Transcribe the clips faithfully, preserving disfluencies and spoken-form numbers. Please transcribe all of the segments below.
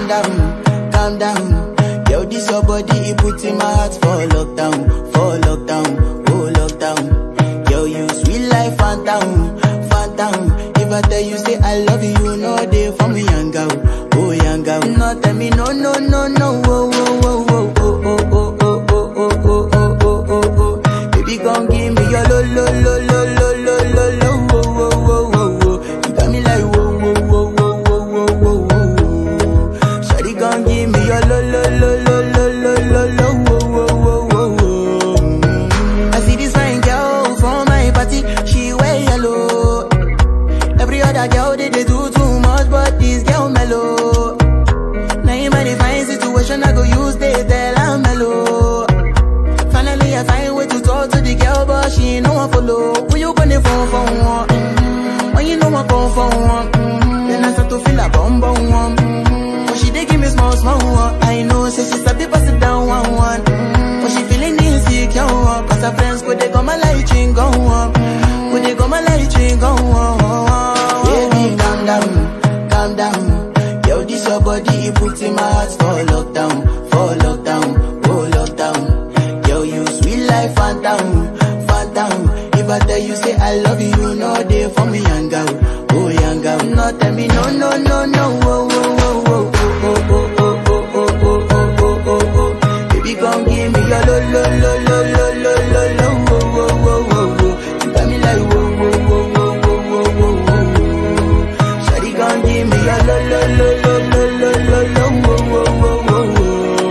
down, calm down. Yo, this your body, it puts in my heart for lockdown, for lockdown, oh lockdown. Yo, you sweet life, phantom, phantom. If I tell you say I love you, you know they for me, young girl, oh young girl. No, tell me no, no, no, no, oh, oh, oh, oh, oh, oh, oh, oh, oh, oh, oh, oh, oh, oh. Baby, come give me your lo, lo, lo, lo, lo, lo, lo, lo, oh, oh, oh, oh, oh. You got me like whoa, whoa, whoa, whoa, whoa, whoa, whoa, whoa. Shawty, come give me your lo, lo, lo, lo, lo, lo, lo, lo, oh, oh, oh, oh, oh. I see this fine girl from my party, she wear yellow. Every other girl they, they do too much, but this girl mellow. Now in my fine situation, I go use they tell I'm mellow. Finally I find way to talk to the girl, but she ain't no one follow. Who you gonna phone for one? Mm-hmm. When you know I come for one, mm-hmm. Then I start to feel a bum bum one. Mm-hmm. But she dey give me small small one. I know, say she start to pass it down one one. Mm-hmm. But she feeling insecure, cause her friends go they come my light ring go on. Go they come my light ring go on. Baby, calm down, calm down. Yo, this your body, it puts in my heart for lockdown, for lockdown, oh lockdown. Yo, you sweet life, phantom, phantom. If I tell you say I love you, you know they for me, young girl, oh young girl. No, tell me no, no, no, no, oh, oh, oh, oh, oh, oh, oh, oh, oh, oh, oh, oh, oh, oh. Baby, come give me your lo, lo, lo, lo, lo, lo, lo, lo, oh, oh, oh, oh, oh. You got me like whoa, whoa, whoa, whoa, whoa, whoa, whoa, whoa. Shawty, come give me your lo, lo, lo, lo, lo, lo, lo, lo, oh, oh, oh, oh, oh.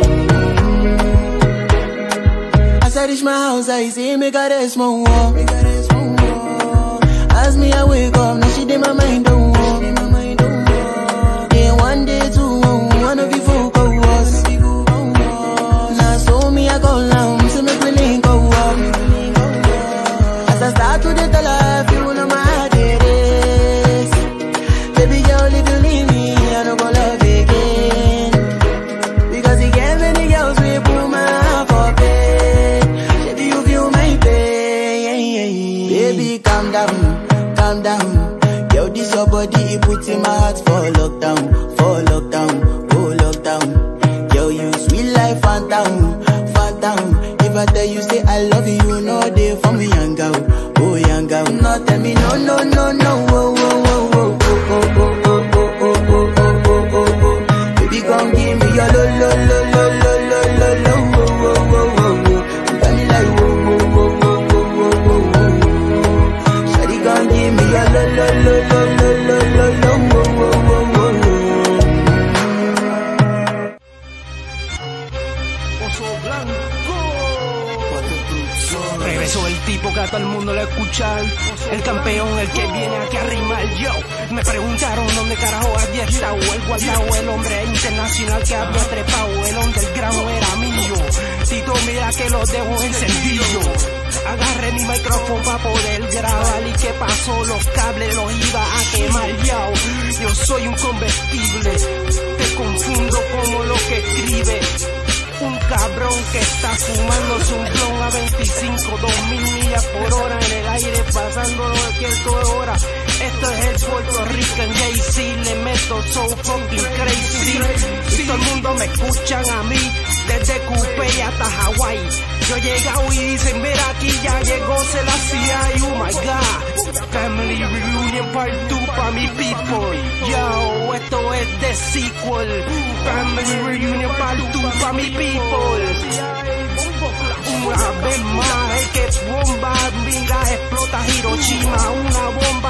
As I reach my house, I see me got a small wall. As me, I wake up, now she did my mind don't walk. Then one day, two, one of you folk go was. Now so me, I go down, so make me link go up. As I start to the tell her, you know my heart it is. Baby girl, if you leave me, I don't go love again. Because you gave many girls, we put my heart for pain. Baby, you feel my pain. Baby, calm down, calm down. Yo, this your body, it puts in my heart for lockdown, for lockdown, oh lockdown. Yo, you sweet life, phantom, phantom. If I tell you say I love you, you know they for me, young girl, oh young girl. No, tell me no, no, no, no, oh, oh, oh, oh, oh, oh, oh, oh, oh, oh, oh, oh, oh. Baby, come give me your lo, lo, lo, lo, lo, lo, lo, lo, oh, oh, oh, oh. You got me like whoa, whoa, whoa, whoa, whoa, whoa, whoa. Shawty, come give me your lo, lo, lo, lo, lo, lo, lo, lo, oh, oh, oh, oh, oh. Oso Blanco. Regresó el tipo que a todo el mundo lo escuchan. El campeón, el que viene aquí a rimar yo. Me preguntaron dónde carajo había estado el guardado, el hombre internacional que había trepado. El underground era mío. Tito, mira que lo dejo encendido. Agarré mi micrófono para poder grabar. ¿Y qué pasó? Los cables los iba a quemar yo. Yo soy un convertible. Te confundo como lo que escribe. Un cabrón que está fumándose un blon a veinticinco, dos mil millas por hora en el aire, pasándolo de cualquier hora. Esto es el Puerto Rican Jay-Z, le meto so fucking crazy. Y todo el mundo me escuchan a mí, desde Coupé hasta Hawái. Yo he llegado y dicen, mira aquí ya llegó Selassie, oh my god. Family Reunion Part two pa' mi people. Yo, esto es de sequel. Family Reunion Part two pa' mi people. Una vez más, el que bomba, mira, explota Hiroshima, una bomba.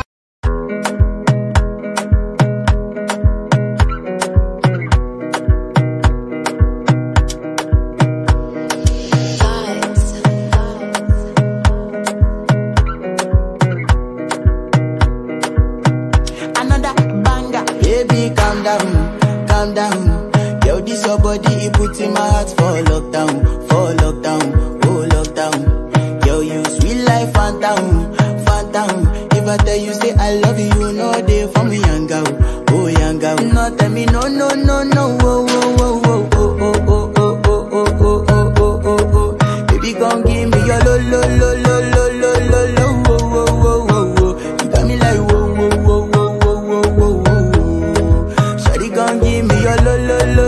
Calm down, calm down. Yo, this your body, it puts in my heart for lockdown, for lockdown, oh lockdown. Yo, you sweet life, phantom, phantom. If I tell you say I love you, you know they for me, young girl, oh young girl. No, tell me no, no, no, no, oh, oh, oh, oh, oh, oh, oh, oh, oh, oh, oh, oh, oh, oh. Baby, come give me your lo, lo, lo, lo, lo, lo, lo, lo, oh, oh, oh, oh, oh. You got me like whoa, whoa, whoa, whoa, whoa, whoa, whoa, whoa. Shawty, come give me your lo, lo, lo.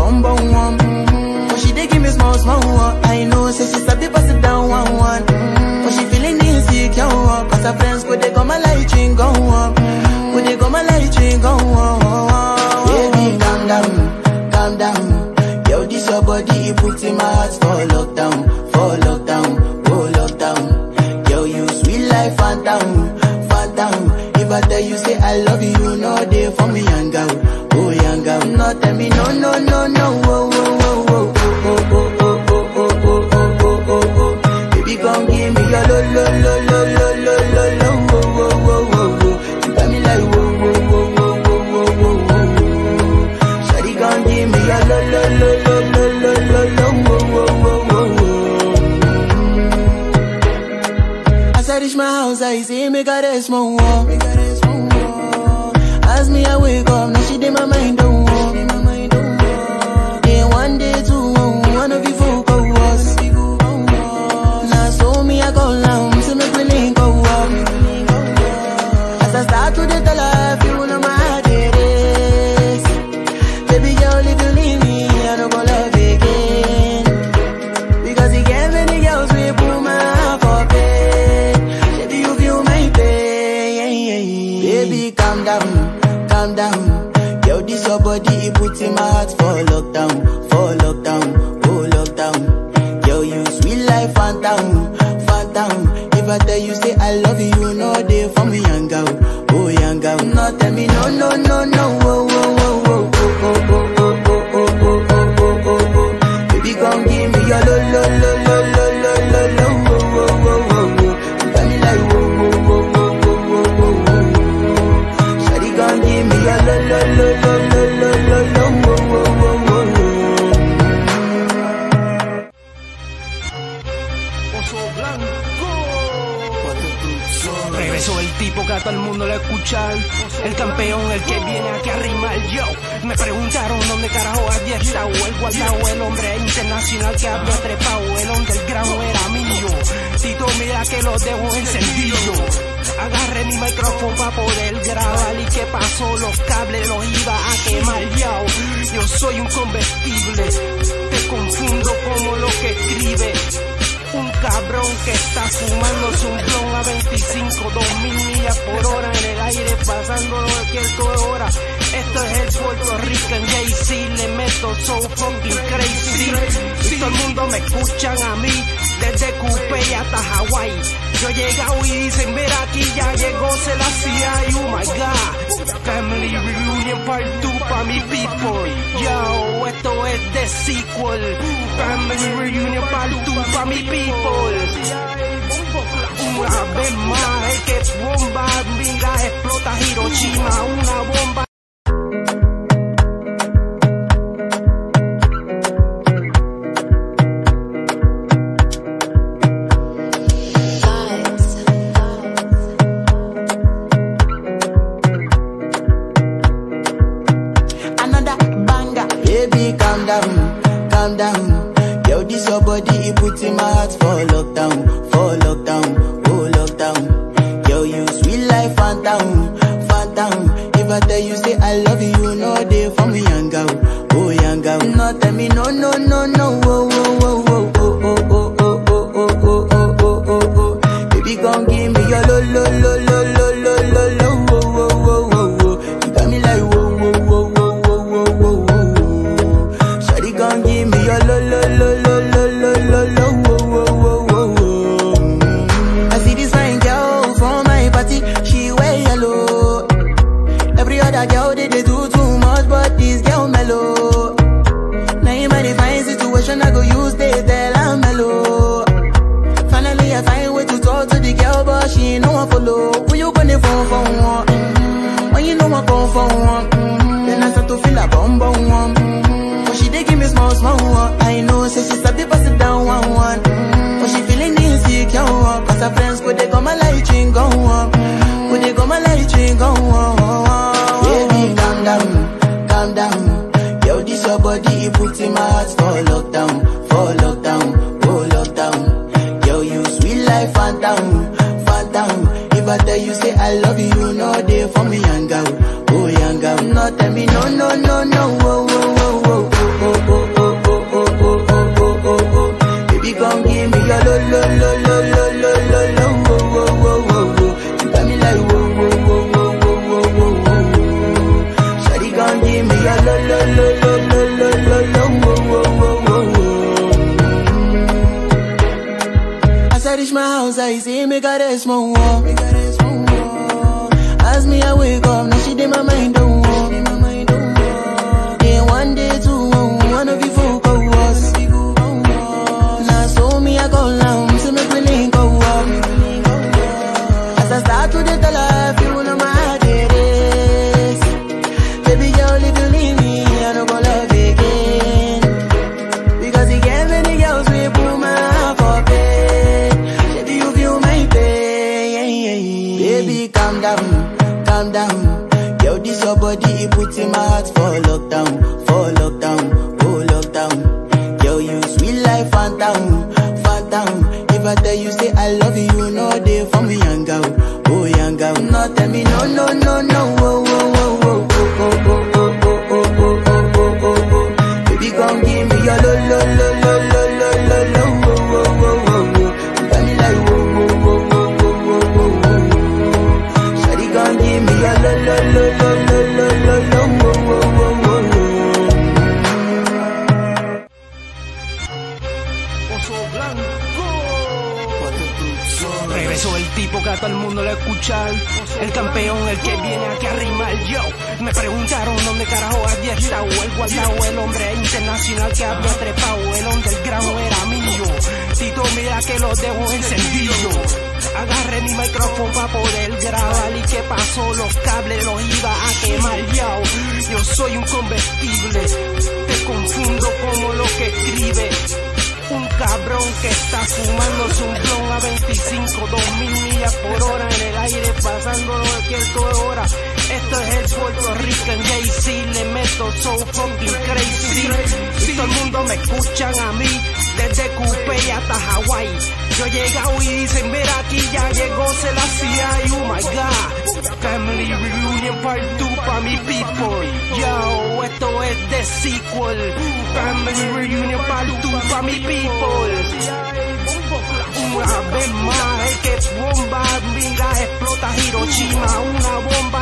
bum bum one. But she dey give me small small one. I know, say she sabi pass it down one one. But she feeling insecure, cause her friends go they go my light ring go on. Go they go my light ring go on. Baby, calm down, calm down. Yo, this your body, it puts in my heart for lockdown, for lockdown, oh lockdown. Yo, you sweet life, phantom, phantom. If I tell you say I love you, you know they for me young girl, oh young girl. No tell me no, no, no, no, oh, oh, oh, oh, oh, oh, oh, oh, oh, oh, oh, oh, oh. Baby, come give me your lo, lo, lo, lo, lo, lo, lo, lo, oh, oh, oh, oh, oh. You got me like whoa, whoa, whoa, whoa, whoa, whoa, whoa, whoa. Shawty, come give me your lo, lo, lo, lo, lo, lo, lo, lo, oh, oh, oh, oh. As I reach my house, I see me got a small wall. As me, I wake up, now she did my mind don't walk. Then one day, two, one of you folk go was. Now so me, I go down, so make me link go up. As I start to the life, you know my heart it is. Baby girl, if you leave me, I don't go love again. Because you gave many girls, we put my heart for pain. Baby, you feel my pain. Baby, calm down, calm down. Yo, this your body, it puts in my heart for lockdown, for lockdown, oh lockdown. Yo, you sweet life, phantom, phantom. If I tell you say I love you, you know they for me young girl, oh young girl. No tell me no, no, no, no, oh, oh, oh, oh, oh, oh, oh, oh, oh, oh, oh, oh, oh. Baby, come give me your lo, lo, lo, lo, lo, lo, lo, lo, oh, oh, oh, oh, oh. You got me like whoa, whoa, whoa, whoa, whoa, whoa, whoa. Shawty, come give me your lo, lo, lo, lo, lo, lo, lo, lo, oh, oh, oh, oh, oh. Oso Blanco. Regresó el tipo que a todo el mundo le escuchar. El campeón, el que viene aquí a rimar. Yo, me preguntaron dónde carajo había estado el guardado, el hombre internacional que había trepado. El underground era mío. Tito, mira que lo dejo encendido. Agarré mi micrófono para poder grabar. ¿Y qué pasó? Los cables los iba a quemar. Yo, yo soy un combustible. Te confundo como lo que escribe un cabrón que está fumándose un blon a veinticinco, dos mil millas por hora en el aire, pasando cualquier hora. Esto es el Puerto Rican Jay-Z, le meto so fucking crazy. Y todo el mundo me escuchan a mí, desde Coupé hasta Hawái. Yo he llegado y dicen, mira aquí ya llegó Selassie, oh my god. Family Reunion Part two pa' mi people. Yo, esto es de sequel. Family Reunion Part two pa' mi people. Una vez más, el que es bomba, mira, explota Hiroshima, una bomba. Calm down, calm down. Yo, this your body, it puts in my heart for lockdown, for lockdown, oh lockdown. Yo, you sweet life, phantom, phantom. If I tell you say I love you, you know they for me young girl, oh young girl. No tell me no, no, no, no, oh, oh, oh, oh, oh, oh, oh, oh, oh, oh, oh, oh, oh, oh. Baby, come give me your lo, lo, lo, lo, lo, lo, lo, lo, oh, oh, oh, oh, oh. You got me like whoa, whoa, whoa, whoa, whoa, whoa, whoa, whoa. Shawty, come give me your lo, lo, lo, lo, lo, lo, lo, lo, oh, oh, oh, oh, oh. I see this fine girl from my party, she wear yellow. Every other girl they, they do too much, but this girl mellow. Now in my divine situation, I go use they tell I'm mellow. Finally I find way to talk to the girl, but she ain't no one follow. Who you gonna phone for one? Mm-hmm. When you know I come for one, mm-hmm. Then I start to feel a bum bum one. Mm-hmm. But she dey give me small small one. I know, say she start to pass it down one one. Mm-hmm. But she feeling insecure, cause her friends go they go my light ring go on. Go they go my light ring go on. Baby, calm down, calm down. Yo, this your body, it puts in my heart for lockdown, for lockdown, oh lockdown. Yo, you sweet life, phantom, phantom. If I tell you say I love you, you know they for me young girl, oh young girl. No tell me no, no, no, no, oh, oh, oh, oh, oh, oh. reach my house, I see me got a small wall. As me I wake up, now she did my mind don't walk. Then one day two, one of you folk go was. Now so me I go down, so me really go up. As I start to the tell her, you know my heart it is. Baby girl, if you leave me, I don't go love again. Because you get many girls we put my heart for bed. Baby, you feel my pain. Baby, calm down. Calm down, yo, this your body, it puts in my heart for lockdown, for lockdown, oh lockdown. Yo, you sweet life, phantom, phantom. If I tell you say I love you, you know they for me, young girl, oh young girl. No, tell me no, no, no, no, oh, oh, oh, oh, oh, oh, oh, oh, oh, oh, oh, oh, oh, oh. Baby, come give me your lo, lo, lo, lo, lo, lo, lo, lo, oh, oh, oh, oh, oh. You got me like, oh, oh, oh, oh, oh, oh, oh, oh. Give me a lo lo lo lo lo lo lo lo wo wo wo wo. Oso Blanco. Regresó el tipo que a todo el mundo le escuchan. El campeón, el que viene aquí a rimar. Yo, me preguntaron dónde carajo había estado el guardado, el hombre internacional que había trepado. El underground era mío. Tito, mira que lo dejo encendido. Agarré mi micrófono para poder grabar. ¿Y qué pasó? Los cables los iba a quemar, yo. Yo soy un combustible, te confundo como lo que escribe. Un cabrón que está fumándose un blon a veinticinco, dos mil millas por hora en el aire, pasándolo cualquier hora. Esto es el Puerto Rican Jay-Z, le meto so fucking crazy. Y todo el mundo me escuchan a mí, desde Coupé hasta Hawái. Yo he llegado y dicen, mira aquí ya llegó Selassie, oh my god. Family Reunion Part two pa' mi people. Yo, esto es de sequel. Family Reunion Part two pa' mi people. Una vez más, el que bomba, mira, explota Hiroshima, una bomba.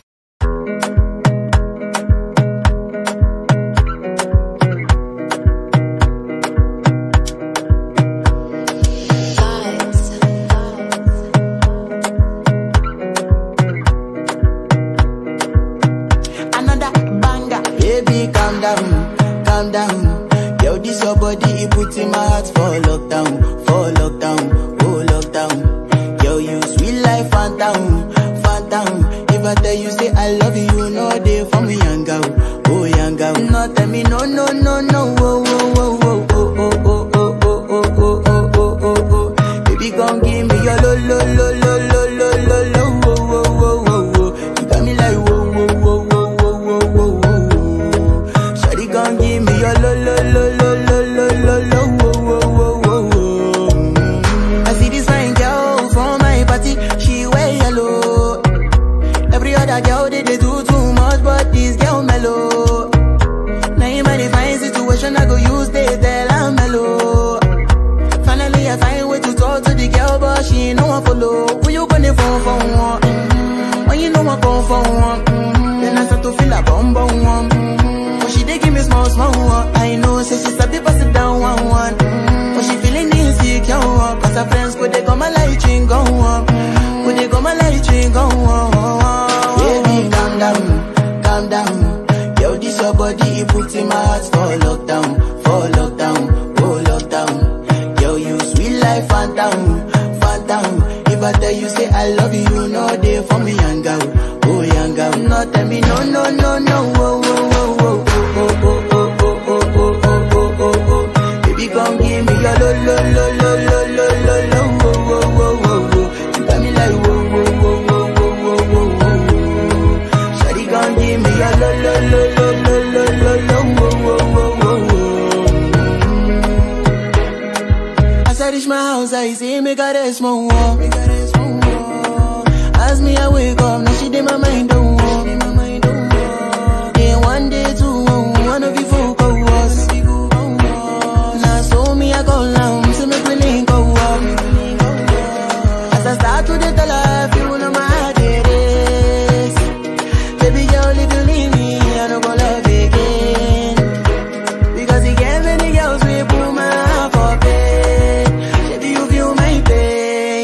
Calm down, calm down. Yo, this your body, it puts in my heart for lockdown, for lockdown, oh lockdown. Yo, you sweet life, phantom, phantom. If I tell you say I love you, you know they for me, young girl, oh young girl. No, tell me no, no, no, no, oh, oh, oh, oh, oh, oh, oh, oh, oh, oh, oh, oh, oh, oh, oh. Baby, come give me your lo, lo, lo, lo, lo, lo, lo, lo, oh, oh, oh, oh, oh. You got me like whoa, whoa, whoa, whoa, whoa, whoa, whoa, whoa. Gon' give me your lo lo lo lo lo lo lo lo wo wo wo wo wo. I see this fine girl from my party, she wear yellow. Every other girl they, they do too much, but this girl mellow. Now in my fine situation, I go use they tell I'm mellow. Finally I find way to talk to the girl, but she ain't no one follow. Who you gonna phone for one? Mm-hmm. When you know I come for one, mm-hmm. Then I start to feel a bum bum one. She dey give me small, small one. I know, say she sabi pass it down one, one. Mm-hmm. But she feeling insecure, one. Cause her friends go they come a light ring go on. Go they come a light ring go on. Baby, calm down, calm down. Yo, this your body, it puts in my heart for lockdown, for lockdown, oh lockdown. Yo, you sweet life, phantom, phantom. If I tell you say I love you, you know they for me, young girl, oh young girl. No, tell me no, no, no, no, oh, oh, oh, oh. Oh, oh, oh, oh, oh, oh, oh, oh, oh, oh. Baby, come give me your lo, lo, lo, lo, lo, lo, lo, lo, oh, oh, oh, oh, oh. You got me like whoa, whoa, whoa, whoa, whoa, whoa, whoa, whoa. Shawty, come give me your lo, lo, lo, lo, lo, lo, lo, lo, oh, oh, oh, oh, oh. As I reach my house, I see me got a small wall. As me I wake up, now she did my mind don't walk. Then one day two, one of you folk go was. Now so me I go down, so make me link go up. As I start to the tell her, you know my heart it is. Baby girl, if you leave me, I don't go love again. Because you get many girls we put my heart for bed. Baby, you feel my pain.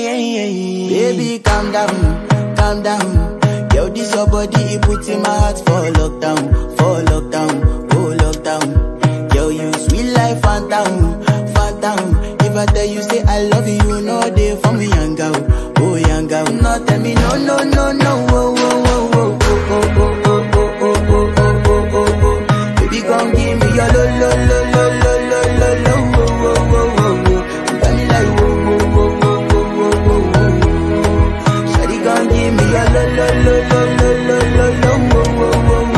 Yo, you sweet life, phantom, phantom. If I tell you say I love you, you know they for me, young girl, oh young girl. No, tell me no, no, no, no, oh, oh, oh, oh, oh, oh, oh, oh, oh, oh, oh, oh, oh, oh. Baby, come give me your lo, lo, lo, lo, lo, lo, lo, lo, oh, oh, oh, oh, oh. You got me like oh, oh, oh, oh, oh, oh, oh, oh. Shawty, come give me your lo, lo, lo, lo, lo, lo, lo, lo, oh, oh, oh, oh, oh.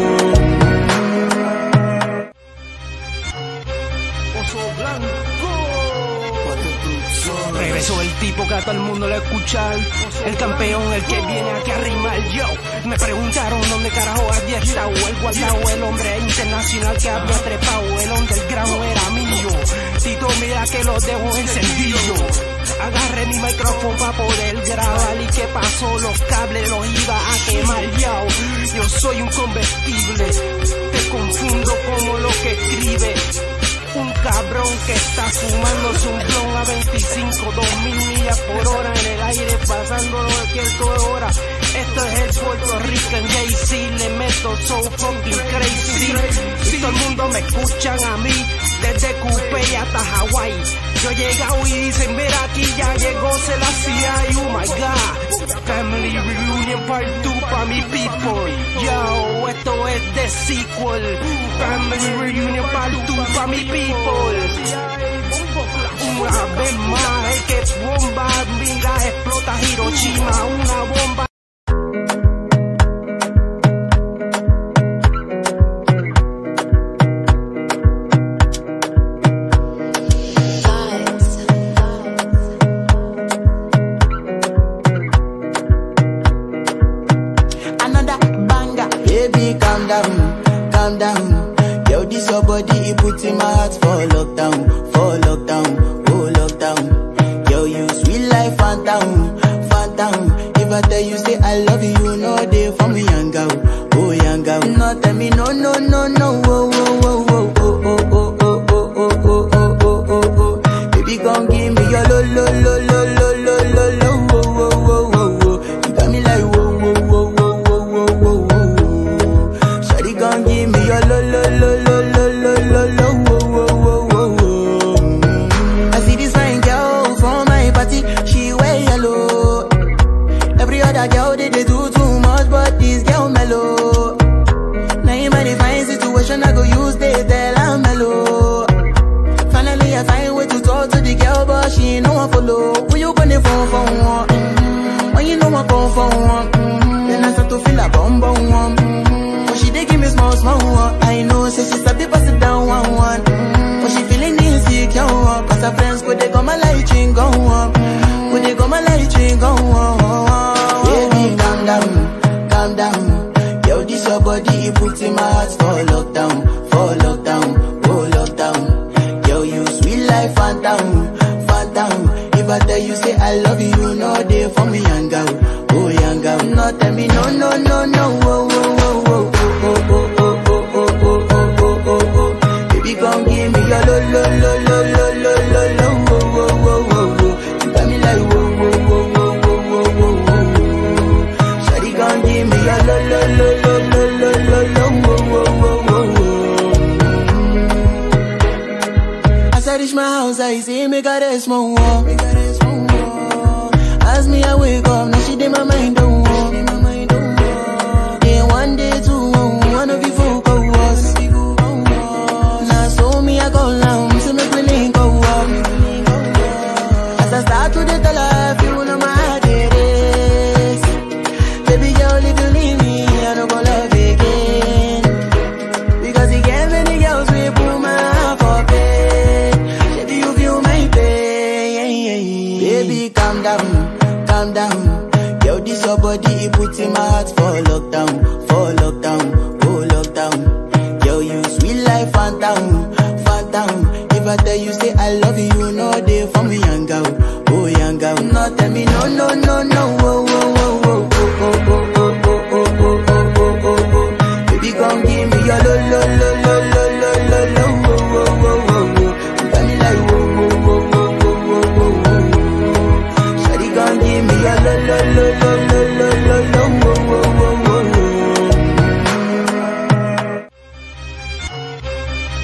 Regresó el tipo que a todo el mundo le escuchar, el campeón, el que viene aquí a rimar. Yo, me preguntaron dónde carajo había estado el guardado, el hombre internacional que había trepado, el underground era mío. Tito, mira que lo dejo encendido. Agarré mi micrófono para poder grabar y qué pasó, los cables los iba a quemar. Yo, yo soy un convertible, te confundo como lo que escribe. Un cabrón que está fumándose un blon a veinticinco, dos mil millas por hora en el aire, pasándolo de cualquier hora. Esto es el Puerto Rican Jay-Z, le meto so fucking crazy. Y todo el mundo me escuchan a mí, desde Coupé hasta Hawái. Yo he llegado y dicen, mira aquí ya llegó Selassie, oh my god. Family Reunion Part two pa' mi people. Yo, esto es de sequel. Family Reunion Part two pa' mi people. Una vez más, el que bomba, mira, explota Hiroshima, una bomba. Calm down, calm down. Yo, this your body, it puts in my heart for lockdown, for lockdown, oh lockdown. Yo, you sweet life, phantom, phantom. If I tell you say I love you, you know they for me, young girl, oh young girl. No, tell me no, no, no, no, oh, oh, oh, oh, oh, oh, oh, oh, oh, oh, oh, oh, oh, oh, oh. Baby, come give me your lo, lo, lo, lo, lo, lo, lo, lo, oh, oh, oh, oh, oh. You got me like whoa, whoa, whoa, whoa. Gon' give me your lo lo lo lo lo lo lo lo wo wo wo wo wo. I see this fine girl from my party, she wear yellow. Every other girl they, they do too much, but this girl mellow. Now in my fine situation, I go use they tell I'm mellow. Finally I find way to talk to the girl, but she ain't no one follow. Who you gonna phone for one? Mm-hmm. When you know I come for one, mm-hmm. Then I start to feel a bum bum one. She dey give me small, small one. I know, say she's a bit pass it down one, one. Mm-hmm. But she feeling insecure, one. Cause her friends could they come a light ching go on. Could they come a light ching go on. Baby, calm down, calm down. Yo, this your body, it puts in my heart for lockdown, for lockdown, oh lockdown. Yo, you sweet life, phantom, phantom. If I tell you say I love you, you know they for me, young girl, oh young girl. No, tell me no, no, no, no, oh, oh, oh, oh. Oh, oh, oh, oh, oh, oh, oh, oh, oh, oh. Baby, come give me your lo, lo, lo, lo, lo, lo, lo, lo, oh, oh, oh, oh, oh. You got me like whoa, whoa, whoa, whoa, whoa, whoa, whoa. Shawty, come give me your lo, lo, lo, lo, lo, lo, lo, lo, oh, oh, oh, oh. As I reach my house, I see me got a small wall. As me, I wake up, now she did my mind don't walk. Then one day, two, one of you folk go was. Now so me I go down, so make me link go up. As I start to the life, you know my heart it is. Baby girl, if you leave me, I don't go love again. Because you gave many girls we put my heart for bed. Baby, you feel my pain. Baby, calm down, calm down. Yo, this your body, it puts in my heart for lockdown, for lockdown, oh lockdown. Yo, you sweet life, phantom, phantom. If I tell you say I love you, you know they for me, young girl, oh young girl. No, tell me no, no, no, no, oh, oh, oh, oh, oh, oh, oh, oh, oh, oh, oh, oh, oh, oh. Baby, come give me your lo, lo, lo, lo, lo, lo, lo, lo, oh, oh, oh, oh, oh. You got me like whoa, whoa, whoa, whoa, whoa, whoa, whoa. Shawty, come give me your lo, lo, lo, lo, lo, lo, lo, lo, oh, oh, oh, oh, oh.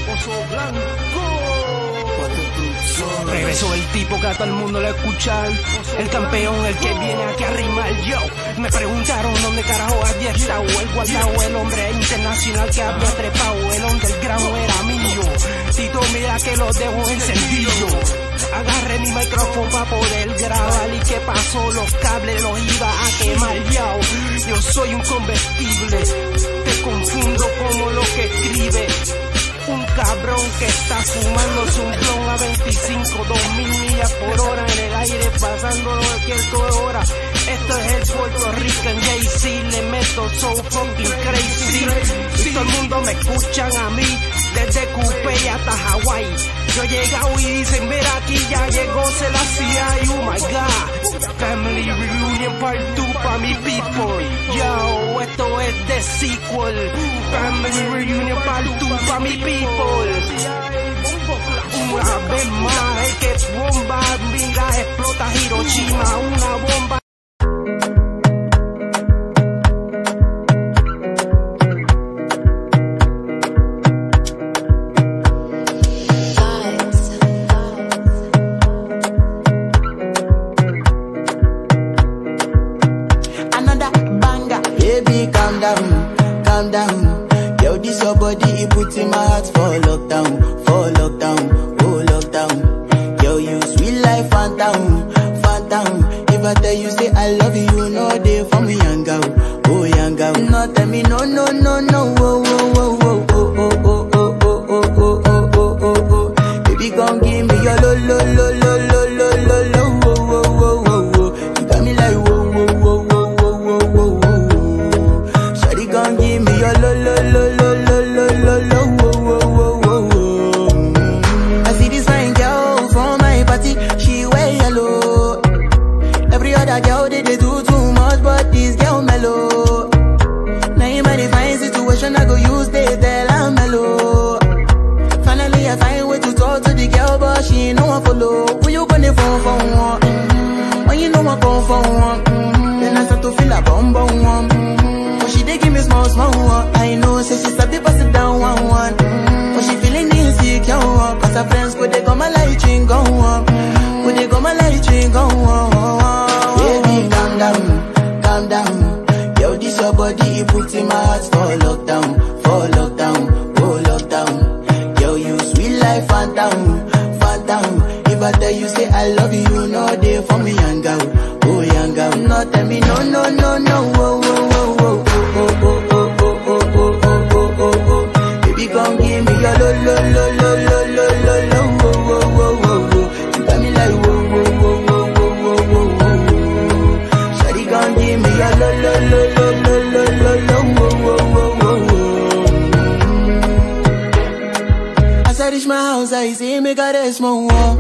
Regresó el tipo que a todo el mundo le escuchar, el campeón, el que viene aquí a rimar. Yo, me preguntaron dónde carajo había estado el guardado, el hombre internacional que había trepado, el underground era mío. Tito, mira que lo dejo encendido. Agarré mi micrófono para poder grabar y qué pasó, los cables los iba a quemar. Yo, yo soy un combustible, te confundo como lo que escribe. Un cabrón que está fumando su blon a veinticinco, dos mil millas por hora en el aire, pasando cualquier hora. Esto es el Puerto Rican Jay-Z, le meto so fucking crazy. Y todo el mundo me escuchan a mí, desde Coupé hasta Hawái. Yo he llegado y dicen, mira aquí ya llegó Selassie, oh my god. Family Reunion Part two pa' mi people. Yo, esto es de sequel. Family Reunion Part two pa' mi people. Una vez más, el que es bomba, mira, explota Hiroshima, una bomba. Calm down, calm down. Yo, this your body, it puts in my heart for lockdown, for lockdown, oh lockdown. Yo, you sweet life, phantom, phantom. If I tell you say I love you, you know they for me, young girl, oh young girl. No, tell me no, no, no, no, oh, oh, oh, oh, oh, oh, oh, oh, oh, oh, oh, oh, oh, oh. Baby, gon' give me your lo, lo, lo, lo, lo, lo, lo, lo, oh, oh, oh, oh, oh. You got me like whoa, whoa, whoa, whoa, whoa, whoa, whoa. Gon' give me your lo lo lo lo lo lo lo lo wo wo wo wo wo. Mm. I see this fine girl from my party, she wear yellow. Every other girl they, they do too much, but this girl mellow. Now in my divine situation, I go use they tell I'm mellow. Finally I find way to talk to the girl, but she ain't no one follow. Who you gonna phone for one? Mm-hmm. When you know I come for one, mm-hmm. Then I start to feel a bum bum one. She dey give me small, small one. I know, say she sabi pass it down one, one. Mm. But she feeling insecure, one. Cause her friends could they come my light ring go on. Could they come my light ring go on. Baby, calm down, calm down. Yo, this your body, it puts in my heart for lockdown, for lockdown, oh lockdown. Yo, you sweet life, phantom, phantom. If I tell you say I love you, you know they for me, young girl, oh young girl. No, tell me no, no, no, no, oh, oh, oh, oh. Oh, oh, oh, oh, oh, oh, oh, oh, oh, oh. Baby, gon' give me your lo, lo, lo, lo, lo, lo, lo, lo, oh, oh, oh, oh, oh. You got me like whoa, whoa, whoa, whoa, whoa, whoa, whoa, whoa. Shawty gon' give me your lo, lo, lo, lo, lo, lo, lo, lo, oh, oh, oh, oh, oh. As I reach my house, I see me got a small wall.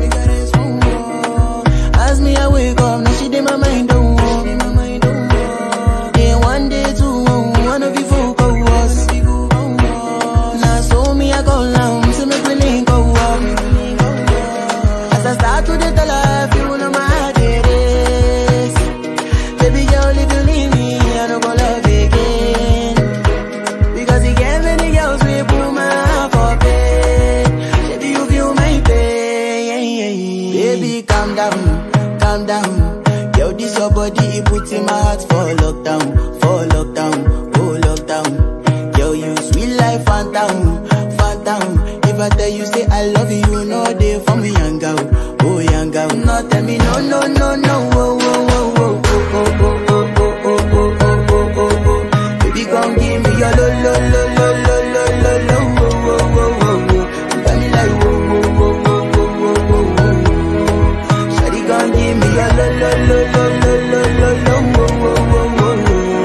As me, I wake up, now she did my mind, don't walk. Then one day, two, one of you folk go was. Now so me I go down, so me willing go up. As I start to the tell her, you know my heart it is. Baby girl, if you leave me, I don't go love again. Because you get many girls we put my heart for bed. Baby, you feel my pain. Baby, calm down, calm down. Yo, this your body, it puts in my heart for lockdown, for lockdown, oh lockdown. Yo, you sweet life, phantom, phantom. If I tell you say I love you, you know they for me, young girl, oh young girl. No, tell me no, no, no, no, oh, oh, oh, oh, oh, oh, oh, oh, oh, oh, oh, oh, oh, oh. Baby, gon' give me your lo, lo, lo, lo, lo, lo, lo, lo, oh, oh, oh, oh, oh. You got me like whoa, whoa, whoa, whoa, whoa, whoa, whoa, whoa. Shawty gon' give me your lo, lo, lo, lo, lo, lo, lo, lo, oh, oh, oh, oh, oh.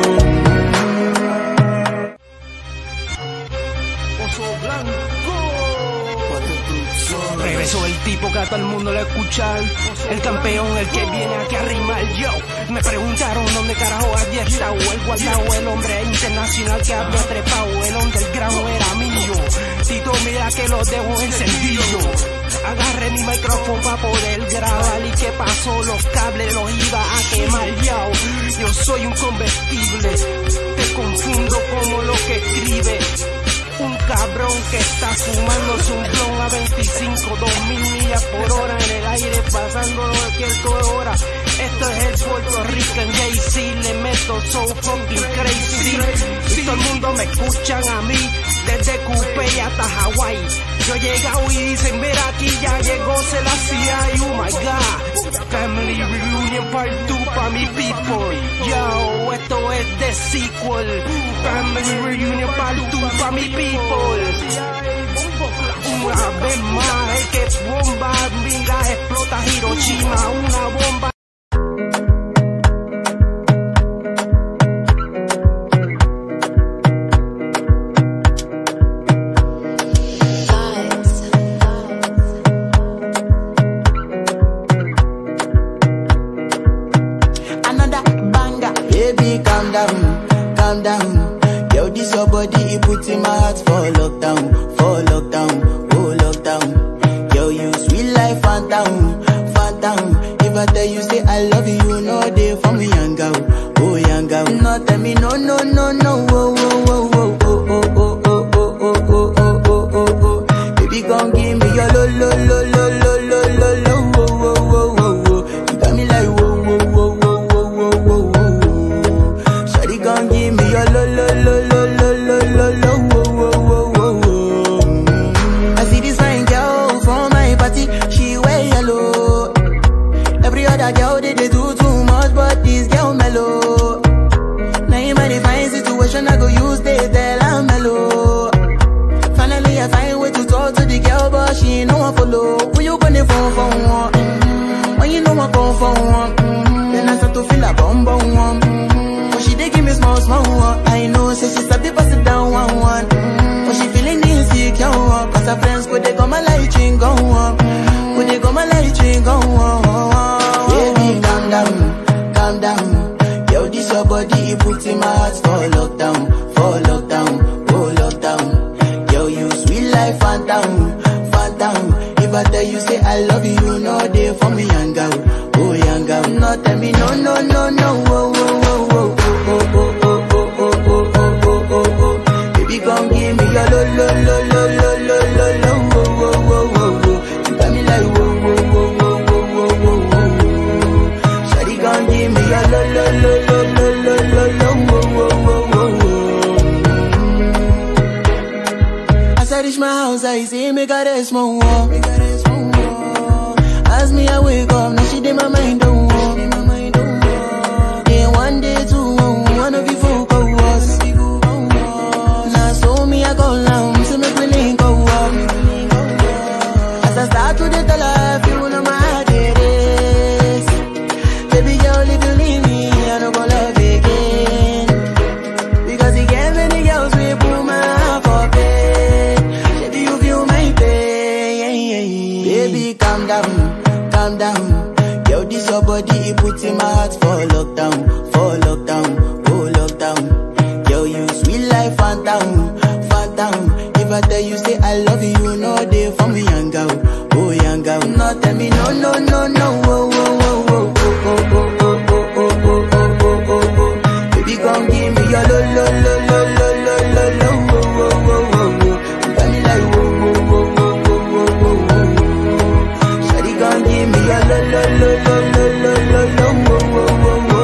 Regresó el tipo que a todo el mundo le escuchar, el campeón, el que viene aquí a rimar. Yo, me preguntaron dónde carajo había estado el guardado, el hombre internacional que había trepado, el underground era mío. Tito, mira que lo dejo encendido. Agarré mi micrófono para poder grabar y qué pasó, los cables los iba a quemar. Yo, yo soy un combustible, te confundo como lo que escribe. Un cabrón que está fumándose un blon a veinticinco, dos mil millas por hora en el aire, pasando cualquier hora. Esto es el Puerto Rican Jay-Z, le meto so fucking crazy. Y todo el mundo me escuchan a mí, desde Coupé hasta Hawái. Yo he llegado y dicen, mira aquí ya llegó Selassie, oh my god. Family Reunion Part dos pa' mi people. Yo, esto es The Sequel. Family Reunion Part dos pa' mi people. Una vez más, es que bomba, mira, explota Hiroshima, una bomba. Baby, calm down, calm down. Yo, this your body, it puts in my heart for lockdown, for lockdown, oh lockdown. Yo, you sweet life, phantom, phantom. If I tell you, say I love you, you know they for me, young girl, oh young girl. No, tell me, no, no, no, no, oh, oh, oh, oh, oh, oh, oh, oh, oh, oh, oh, oh, oh, oh. Baby, gon' give me your lo, lo, lo, lo, lo, lo, lo, lo, oh, oh, oh, oh, oh. You got me like, whoa, whoa, whoa, whoa, whoa, whoa, whoa. Gon' give me your lo lo lo lo lo lo lo lo wo wo wo wo wo. Mm. I see this fine girl from my party, she wear yellow. Every other girl they, they do too much, but this girl mellow. Now in my fine situation, I go use they tell I'm mellow. Finally I find way to talk to the girl, but she ain't no one follow. Who you gonna phone for one? Mm-hmm. When you know I come for one, mm-hmm. Then I start to feel a bum bum one. She dey give me small, small one. I know, say she sabi pass it down one, one. Mm. But she feeling insecure, one. Cause her friends go they go my light ring go on. Go they go my light ring go on. Baby, calm down, calm down. Yo, this your body, it puts in my heart for lockdown, for lockdown, oh lockdown. Yo, you sweet life, phantom, phantom. If I tell you, say I love you, you know they for me, young girl, oh young girl. No, tell me, no, no, no, no, oh, oh, oh, oh. Oh, oh, oh, oh, oh, oh, oh, oh, oh, oh. Baby, come give me your lo, lo, lo, lo, lo, lo, lo, lo, oh, oh, oh, oh, oh. You got me like, whoa, whoa, whoa, whoa, whoa, whoa, whoa, whoa. Shawty, come give me your lo, lo, lo, lo, lo, lo, lo, lo, oh, oh, oh, oh, oh. As I reach my house, I see me got a small wall. As me, I wake up, now she did my mind, don't walk. One day, two, one of you folk go was. Now so me I go down, so make me link go up. As I start to the life, you know my heart it is. Baby girl, if you leave me, I don't go love again. Because you gave many girls we put my heart for bed. Baby, you feel my pain. Baby, calm down, calm down. Yo, this your body, it puts in my heart for lockdown, for lockdown, oh lockdown. Yo, you sweet life, phantom, phantom. If I tell you, say I love you, you know they for me, young girl, oh young girl. No, tell me, no, no, no, no, oh, oh, oh, oh, oh, oh, oh, oh, oh, oh, oh, oh, oh. Baby, come give me your lo, lo, lo, lo, lo, lo, lo, lo, oh, oh, oh, oh, oh. You got me like, whoa, whoa, whoa, whoa, whoa, whoa, whoa, whoa. Shawty, come give me your lo, lo, lo, lo, lo, lo, lo, lo, oh, oh, oh, oh, oh.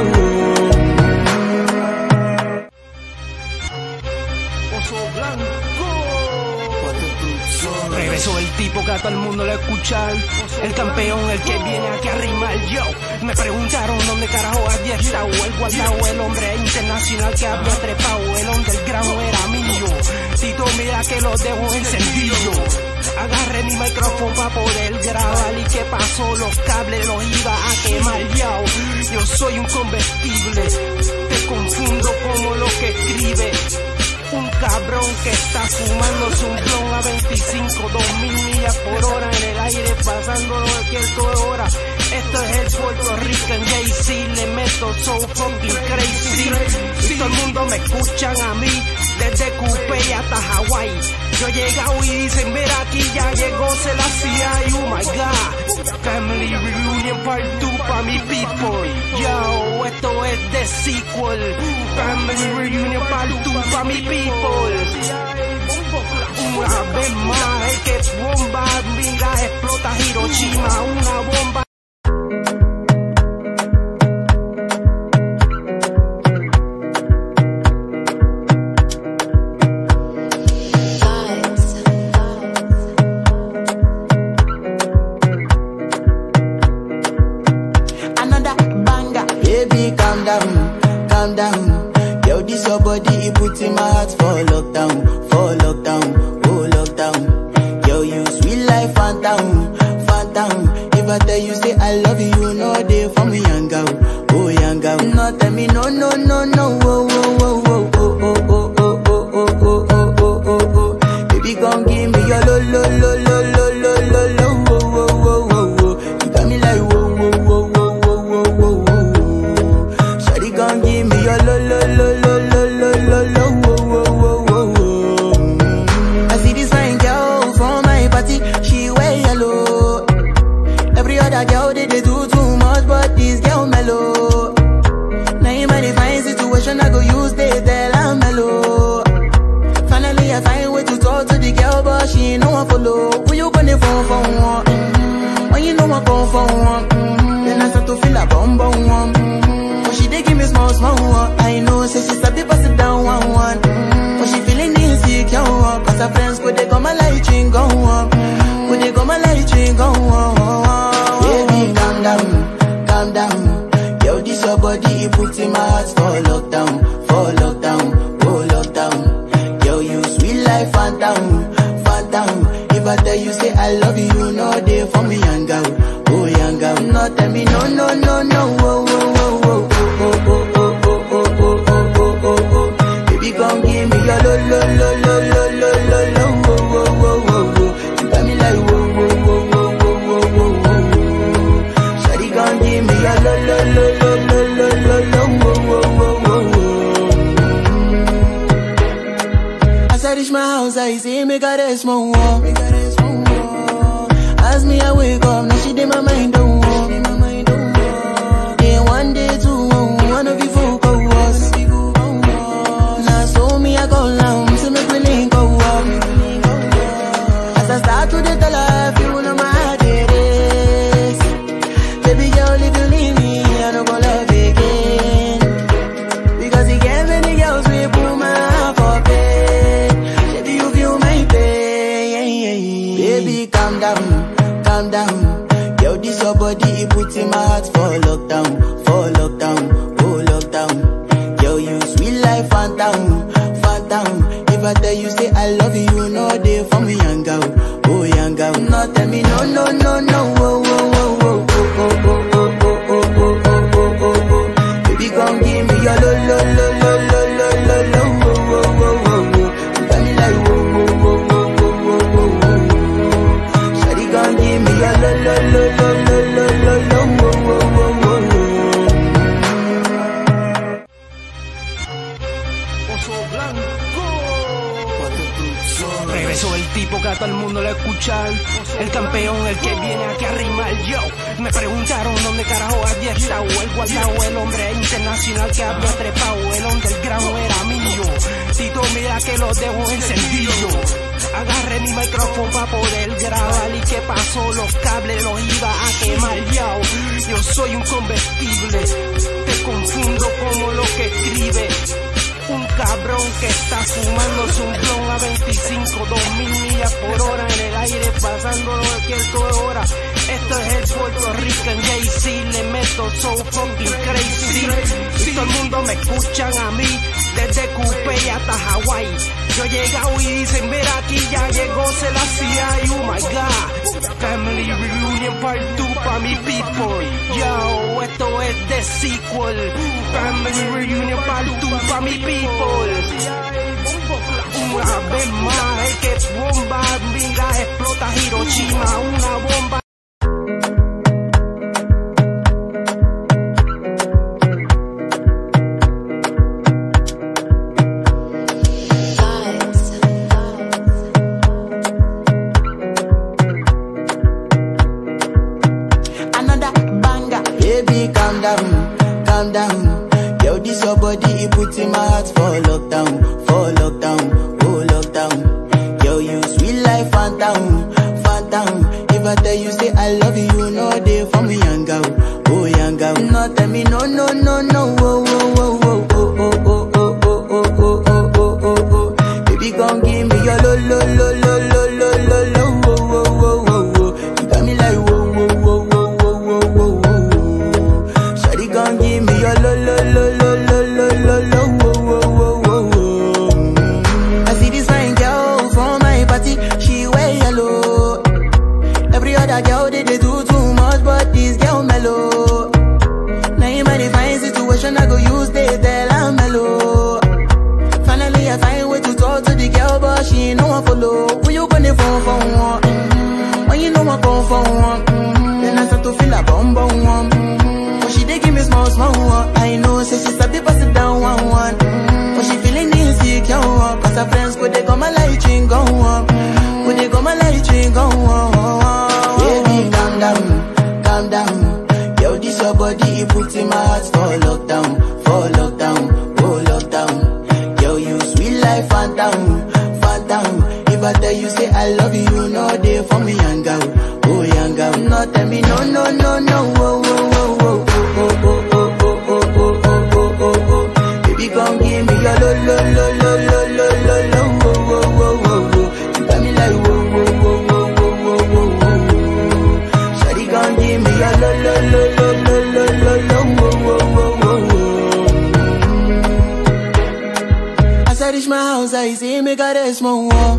Regresó el tipo que a todo el mundo le escuchar, el campeón, el que viene aquí a rimar. Yo, me preguntaron dónde carajo había estado el guardado, el hombre internacional que había trepado, el underground era mío. Tito, mira que lo dejo encendido. Agarré mi micrófono para poder grabar y qué pasó, los cables los iba a quemar. Yo, yo soy un convertible, te confundo como lo que escribe. Un cabrón que está fumándose un blon a veinticinco, dos mil millas por hora en el aire, pasando cualquier hora. Esto es el Puerto Rican Jay-Z, le meto so fucking crazy. Y todo el mundo me escuchan a mí, desde Coupé hasta Hawái. Yo he llegado y dicen, mira aquí ya llegó Selassie, oh my god. Family Reunion Part dos pa' mi people. Yo, esto es The Sequel. Family Reunion Part dos pa' mi people. Una vez más, el que bomba, mira, explota Hiroshima, una bomba. Calm down, calm down. Yo, this your body, it puts in my heart for lockdown, for lockdown, oh lockdown. Yo, you sweet life, phantom, phantom. If I tell you say I love you, you know they for me, young girl, oh young girl. No, tell me no, no, no, no, oh, oh, oh, oh, oh, oh, oh, oh, oh, oh, oh, oh, oh, oh. Baby, come give me your lo, lo, lo, lo, lo, lo, lo, lo, oh, oh, oh, oh, oh. You got me like whoa, whoa, whoa, whoa. Gon' give me your lo lo lo lo lo lo lo lo wo wo wo wo wo. I see this fine girl from my party, she wear yellow. Every other girl they, they do too much, but this girl mellow. Now in my fine situation, I go use they tell I'm mellow. Finally I find way to talk to the girl, but she ain't no one follow. Who you gonna phone for one? Mm-hmm. When you know I come for one, mm-hmm. Then I start to feel a bum bum one. She dey give me small, small one. I know, say she's a bit pass it down one, one. Mm-hmm. But she feeling insecure, one. Cause her friends could they come a light ching go on. Could they come a light ching go on. Baby, calm down, calm down. Yo, this your body, it puts in my heart for lockdown, for lockdown, oh lockdown. Yo, you sweet life, phantom, phantom. If I tell you say I love you, you know they for me, young girl, oh young girl. No, tell me no, no, no, no, oh, oh, oh, oh. Oh, oh, oh, oh, oh, oh, oh, oh, oh, oh. Baby, come give me your lo, lo, lo, lo, lo, lo, lo, lo, oh, oh, oh, oh, oh. You got me like whoa, whoa, whoa, whoa, whoa, whoa, whoa, whoa. Shawty, come give me your lo, lo, lo, lo, lo, lo, lo, lo, oh, oh, oh, oh. As I reach my house, I see me got a small wall. As me, I wake up, now she did my mind don't walk. One day, two, one of you folk go was. Now so me I go down, so make me link go up. As I start to the life, you know my heart it is. Baby girl, if you leave me, I don't go love again. Because you gave many girls, we put my heart for bed. Baby, you feel my pain. Baby, calm down, calm down. Yo, this your body, it puts in my heart for lockdown, for lockdown, oh lockdown. Yo, you sweet life, phantom, phantom. If I tell you say I love you, you know they for me, young girl, oh young girl. No, tell me no, no, no, no, oh, oh, oh, oh, oh, oh, oh, oh, oh, oh, oh, oh, oh, oh. Baby, come give me your lo, lo, lo, lo, lo, lo, lo, lo, oh, oh, oh, oh, oh. You got me like whoa, whoa, whoa, whoa, whoa, whoa, whoa. Shawty, come give me your lo, lo, lo, lo, lo, lo, lo, lo, oh, oh, oh, oh, oh. Regresó el tipo que a todo el mundo le escuchar, el campeón, el que viene aquí a rimar. Yo, me preguntaron dónde carajo había estado el guardado, el hombre internacional que había trepado, el underground era mío. Tito, mira que lo dejo encendido. Agarré mi micrófono para poder grabar y qué pasó, los cables los iba a quemar. Yo, yo soy un combustible, te confundo como lo que escribe. Un cabrón que está fumándose un blon a veinticinco, dos mil millas por hora en el aire, pasando cualquier hora. Esto es el Puerto Rican Jay-Z, le meto so fucking crazy. Y todo el mundo me escuchan a mí, desde Coupé hasta Hawái. Yo he llegado y dicen, mira aquí ya llegó Selassie, oh my god. Family Reunion Part two pa' mi people. Yo, esto es the sequel. Family Reunion Part two pa' mi people. Una vez más, el que bomba, mira, explota Hiroshima, una bomba. Calm down, calm down. Yo, this your body, it puts in my heart for lockdown, for lockdown, oh lockdown. I tell you say I love you, you know they for me young girl, oh young girl. No tell me no no no no, oh oh oh oh oh oh oh oh oh oh oh oh oh oh. Baby gon' give me your lo lo lo lo lo lo lo lo, oh oh oh oh oh. You got me like whoa whoa whoa whoa whoa whoa whoa. Shawty gon' give me your lo lo lo lo lo lo lo lo, oh oh oh oh oh. I see this fine girl from my party, she wear yellow. Every other girl they, they do too much, but this girl mellow. Now in my divine situation, I go use they tell I'm mellow. Finally I find way to talk to the girl, but she ain't no one follow. Who you gonna phone for one? Mm-hmm. When you know I come for one, mm-hmm. Then I start to feel a bum bum one. Mm-hmm. But she dey give me small small one. I know, say she start to pass it down one one. Mm-hmm. But she feeling insecure, cause her friends could they come my light ring go on. Could they come my light ring go on. Baby, calm down, calm down. Yo, this your body, it puts in my heart for lockdown, for lockdown, oh lockdown. Yo, you sweet life, phantom, phantom. If I tell you say I love you, you know they for me young girl, oh young girl. No tell me no no no no, oh oh oh oh oh oh oh oh oh oh oh oh oh. Baby, gon' give me your lo lo lo lo lo lo lo lo, oh oh oh oh oh. You got me like whoa whoa whoa whoa whoa whoa whoa. Shawty gon' give me your lo lo lo lo lo lo lo lo, oh oh oh oh oh. As I reach my house, I see me got a small wall.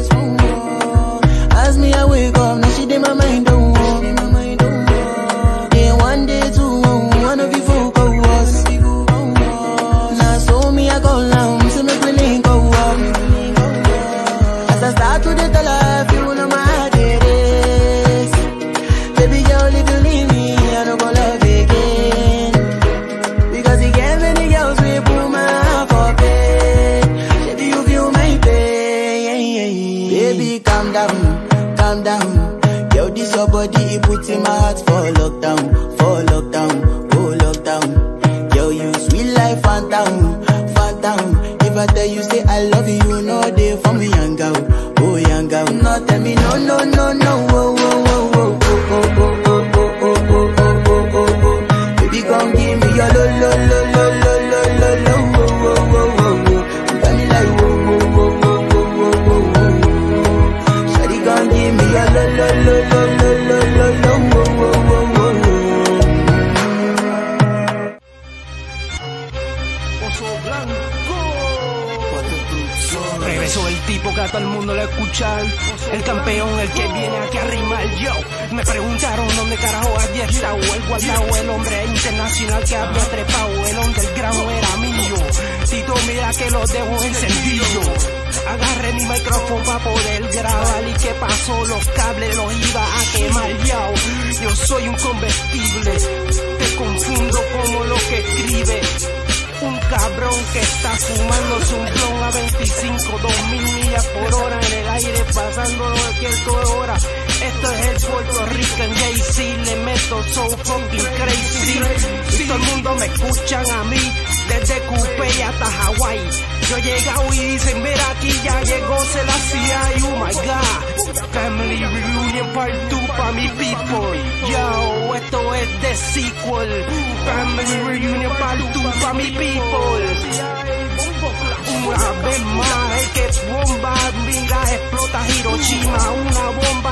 As me I wake up, now she did my mind don't walk. Then one day two, one of you folk go was. Now so me I go down, so me feeling go up. As I start to the tell her, you know my heart it is. Baby girl, if you leave me, I don't go love again. Because you get many girls we put my heart for bed. Baby, you feel my pain. Baby, calm down, calm down. Yo, this your body, it puts in my heart for lockdown, for lockdown, oh lockdown. Yo, you sweet life, phantom, phantom. If I tell you say I love you, you know they for me young girl, oh young girl. No tell me no no no no, oh oh oh oh oh oh oh oh oh oh oh oh oh. Baby, gon' give me your lo lo lo lo lo lo lo lo, oh oh oh oh. You got me like whoa whoa whoa whoa whoa whoa whoa. Shawty gon' give me your lo lo lo lo lo lo lo lo, oh oh oh oh. Oso Blanco. Regresó el tipo que a todo el mundo le escuchan. El campeón, el que viene aquí a rimar. Yo, me preguntaron dónde carajo había estado el guardado, el hombre internacional que había trepado. El underground era mío. Tito, mira que lo dejo encendido. Agarré mi micrófono para poder grabar. ¿Y qué pasó? Los cables los iba a quemar. Yo, yo soy un combustible. Te confundo como lo que escribe. Un cabrón que está fumándose un blon a veinticinco, dos mil millas por hora en el aire, pasando cualquier hora. Esto es el Puerto Rican Jay-Z, le meto so fucking crazy. Y todo el mundo me escuchan a mí, desde Coupé hasta Hawái. Yo he llegado y dicen, mira aquí ya llegó Selassie, oh my god. Family Reunion Part two pa' mi people. Yo, esto es de sequel. Family Reunion Part two pa' mi people. Una vez más, es que bomba, mira, explota Hiroshima, una bomba.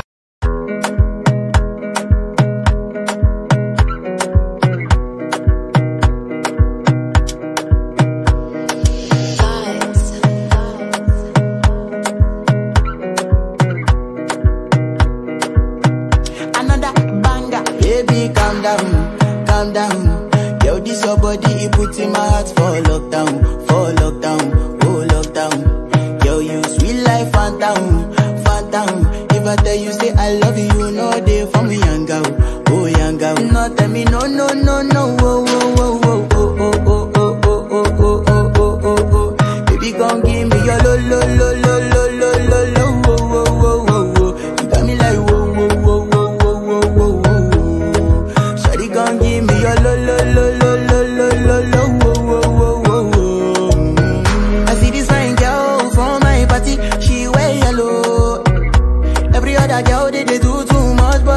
Another banger. Baby, calm down, calm down. Yo, this your body, it puts in my heart for lockdown, for lockdown, oh lockdown. Yo, you sweet life, phantom, phantom. If I tell you say I love you, you know they for me young girl, oh young girl. No tell me no no no no, oh oh oh oh oh oh oh oh oh oh oh oh oh oh. Baby, gon' give me your lo lo lo lo lo lo lo lo, oh oh oh oh oh. You got me like whoa whoa whoa whoa whoa whoa whoa. Shawty gon' give me your lo lo lo lo. She wear yellow. Every other girl they, they do too much,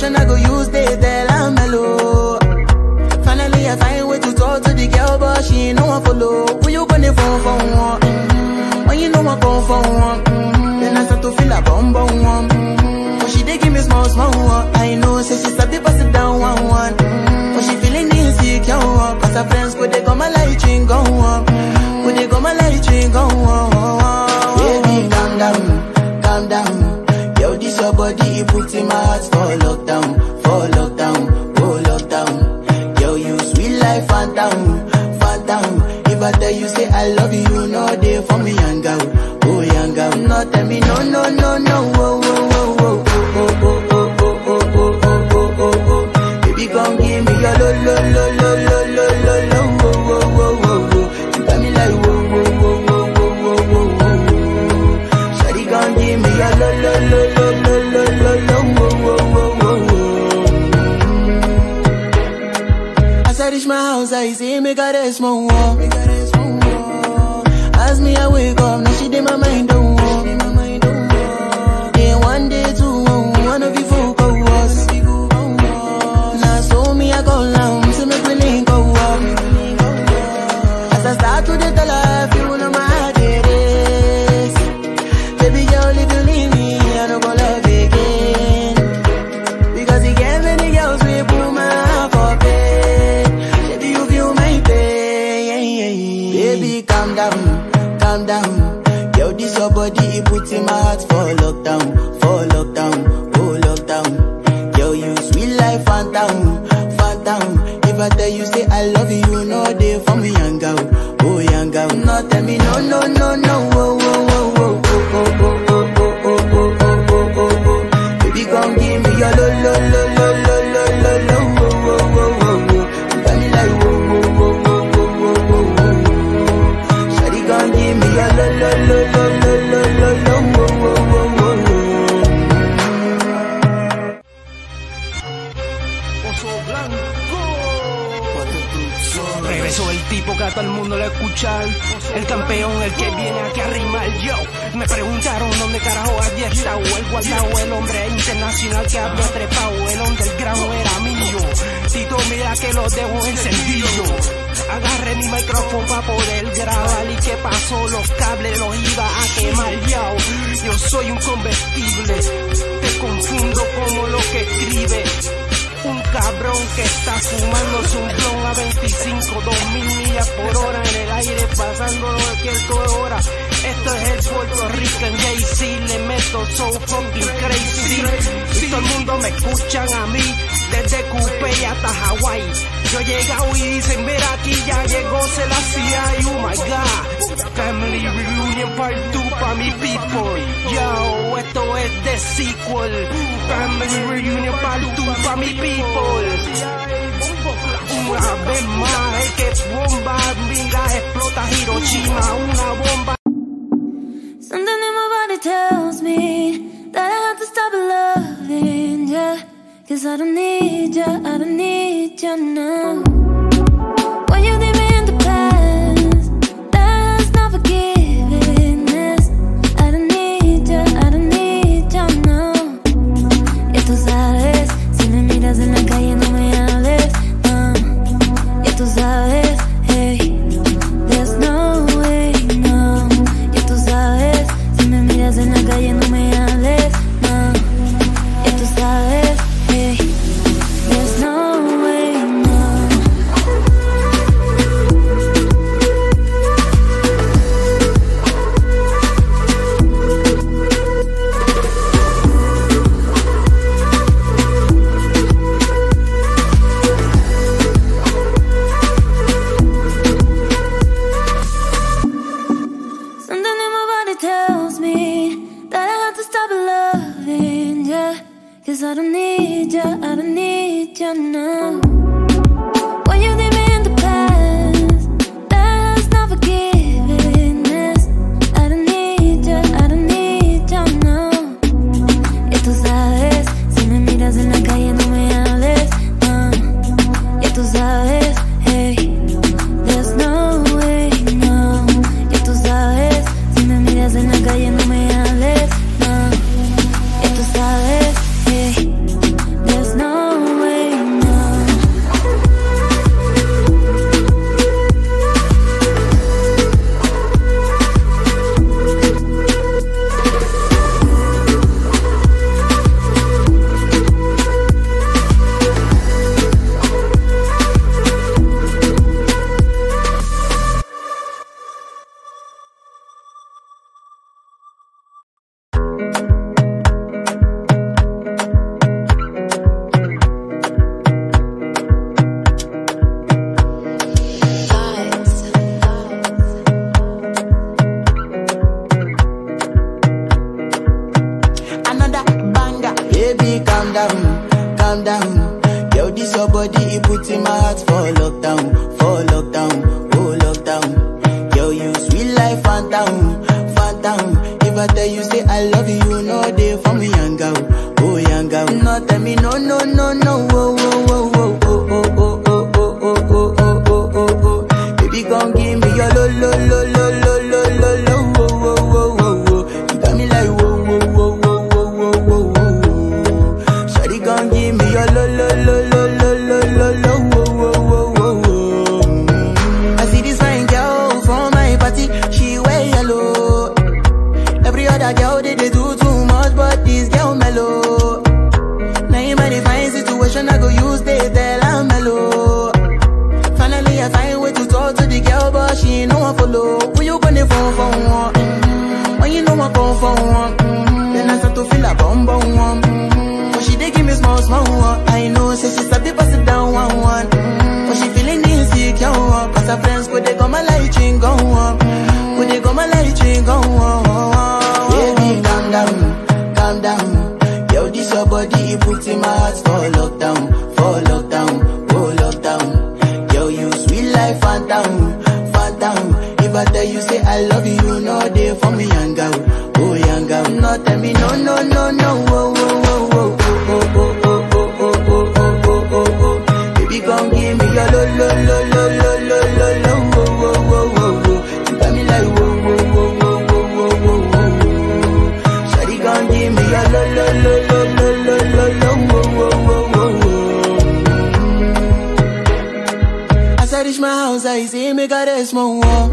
When I go use they tell I'm mellow. Finally I find way to talk to the girl, but she ain't no one follow. Who you gonna phone for one? Mm-hmm. When you know I come for one, mm-hmm. Then I start to feel a bum bum one. Mm-hmm. But she dey give me small small one. I know, say she start to pass it down one one. Mm-hmm. But she feeling insecure, cause her friends go they come my light ring go on. Go they come my light ring go on. Baby, calm down, calm down. Yo, this your body, it puts in my heart for lockdown, for lockdown, oh lockdown. Yo, you sweet life, phantom, phantom. If I tell you say I love you, you know they for me young girl, oh young girl. No tell me no, no, no, no, oh, oh, oh, oh, oh, oh, oh, oh, oh, oh, oh, oh, oh. Baby, come give me your lo, lo, lo, lo, lo, lo, lo, lo, oh, oh, oh, oh, oh. You got me like whoa, whoa, whoa, whoa, whoa, whoa, whoa, whoa. Shawty, come give me your lo, lo, lo, lo, lo, lo, lo, lo, oh, oh, oh, oh, oh. As I reach my house, I see me got a small wall. As me, I wake up, now she did my mind don't walk. Then one day, two, one of you folk go was. Now so me, I go down, so make me link go up. As I start to the tell her, you know my heart it is. Baby girl, if you leave me, I don't go love again. Because you get many girls, we put my heart for bed. Baby, you feel my pain. Baby, calm down, calm down. Yo, this your body, it puts in my heart for lockdown, for lockdown, oh lockdown. Yo, you sweet life, phantom, phantom. If I tell you say I love you, you know they for me young girl, oh young girl. No tell me no, no, no, no, oh, oh, oh, oh, oh, oh, oh, oh, oh, oh, oh, oh, oh. Baby, come give me your lo, lo, lo, lo, lo, lo, lo, lo, oh, oh, oh, oh, oh. You got me like whoa, whoa, whoa, whoa, whoa, whoa, whoa, whoa. Shawty, come give me your lo, lo, lo, lo, lo, lo, lo, lo, oh, oh, oh, oh, oh. Oso Blanco. Regresó el tipo que a todo el mundo le escuchar. El campeón, el que viene aquí a rimar. Yo, me preguntaron dónde carajo había estado el guardado, el hombre internacional que había trepado. El underground era mío. Tito, mira que lo dejo encendido. Agarré mi micrófono para poder grabar. ¿Y qué pasó? Los cables los iba a quemar. Yo, yo soy un convertible. Te confundo como lo que escribe. Un cabrón que está fumando su blon a veinticinco, dos mil millas por hora en el aire, pasándolo cualquier hora. Esto es el Puerto Rican Jay-Z, le meto so fucking crazy. Y todo el mundo me escuchan a mí, desde Coupé hasta Hawái. Yo he llegado y dicen, mira aquí ya llegó Selassie, oh my god. Family Reunion Part dos pa' mi people. Yo, esto es de sequel. Family Reunion Part dos pa' mi people. Una vez más, es que bomba, mira, explota Hiroshima, una bomba. Something in my body tells me that I have to stop loving ya. Cause I don't need ya, I don't need ya now. When you leave me in the past, that's not forgiveness. I don't need ya, I don't need ya now. Ya tú sabes, si me miras en la calle no me hables, no. Ya tú sabes, hey, there's no way, no. Ya tú sabes, si me miras en la calle no me hables, no. Ya tú sabes, hey, there's no way, no. Something in my body tells me that I have to stop loving ya. Cause I don't need ya, I don't need ya now. When you leave me in the past, that's not forgiveness. I don't need ya, I don't need ya now. Ya tú sabes, si me miras en la calle no me hables, no. Ya tú sabes, hey, there's no way, no. Ya tú sabes, si me miras en la calle no me hables, no. Ya tú sabes, hey, there's no Baby, calm down, calm down. Yo, this your body, it puts in my heart for lockdown, for lockdown, oh lockdown. Yo, you sweet life, phantom, phantom. If I tell you say I love you, you know they for me, young girl, oh young girl. No, tell me no, no, no, no, oh, oh, oh, oh, oh, oh, oh, oh, oh, oh, oh, oh, oh, oh, oh. Baby, gon' give me your lo, lo, lo, lo, lo, lo, lo, lo, oh, oh, oh, oh, oh. You got me like whoa, whoa, whoa, whoa, whoa, whoa, whoa, whoa. Shawty gon' give me your lo, lo, lo, lo, lo, lo, lo, lo, oh, oh, oh, oh, oh. I see this fine girl from my party, she wear yellow. Every other girl they, they do too much, but this girl mellow. Now in my divine situation, I go use they tell I'm mellow. Finally I find way to talk to the girl, but she ain't no one follow. Who you gonna phone for one? Mm-hmm. When you know I come for one, mm-hmm. Then I start to feel a bum bum one. Mm-hmm. But she dey give me small small one. I know, say she start to pass it down one one. Mm-hmm. But she feeling insecure, cause her friends could they come my light ring go on. Could they come my light ring go on. Baby, calm down, calm down. Yo, this your body, it puts in my heart for lockdown, for lockdown, oh lockdown. Yo, you sweet life, phantom, phantom. If I tell you say I love you, you know they for me, young girl, oh young girl. No, tell me no, no, no, no, oh, oh, oh, oh, oh, oh, oh, oh, oh, oh, oh, oh, oh, oh. Baby, gon' give me your lo, lo, lo, lo, lo, lo, lo, lo, oh, oh, oh, oh, oh. You got me like whoa, whoa, whoa, whoa, whoa, whoa, whoa, whoa. Shawty gon' give me your lo, lo, lo, lo, lo, lo, lo, lo, oh, oh, oh, oh, oh. As I reach my house, I see me got a small wall.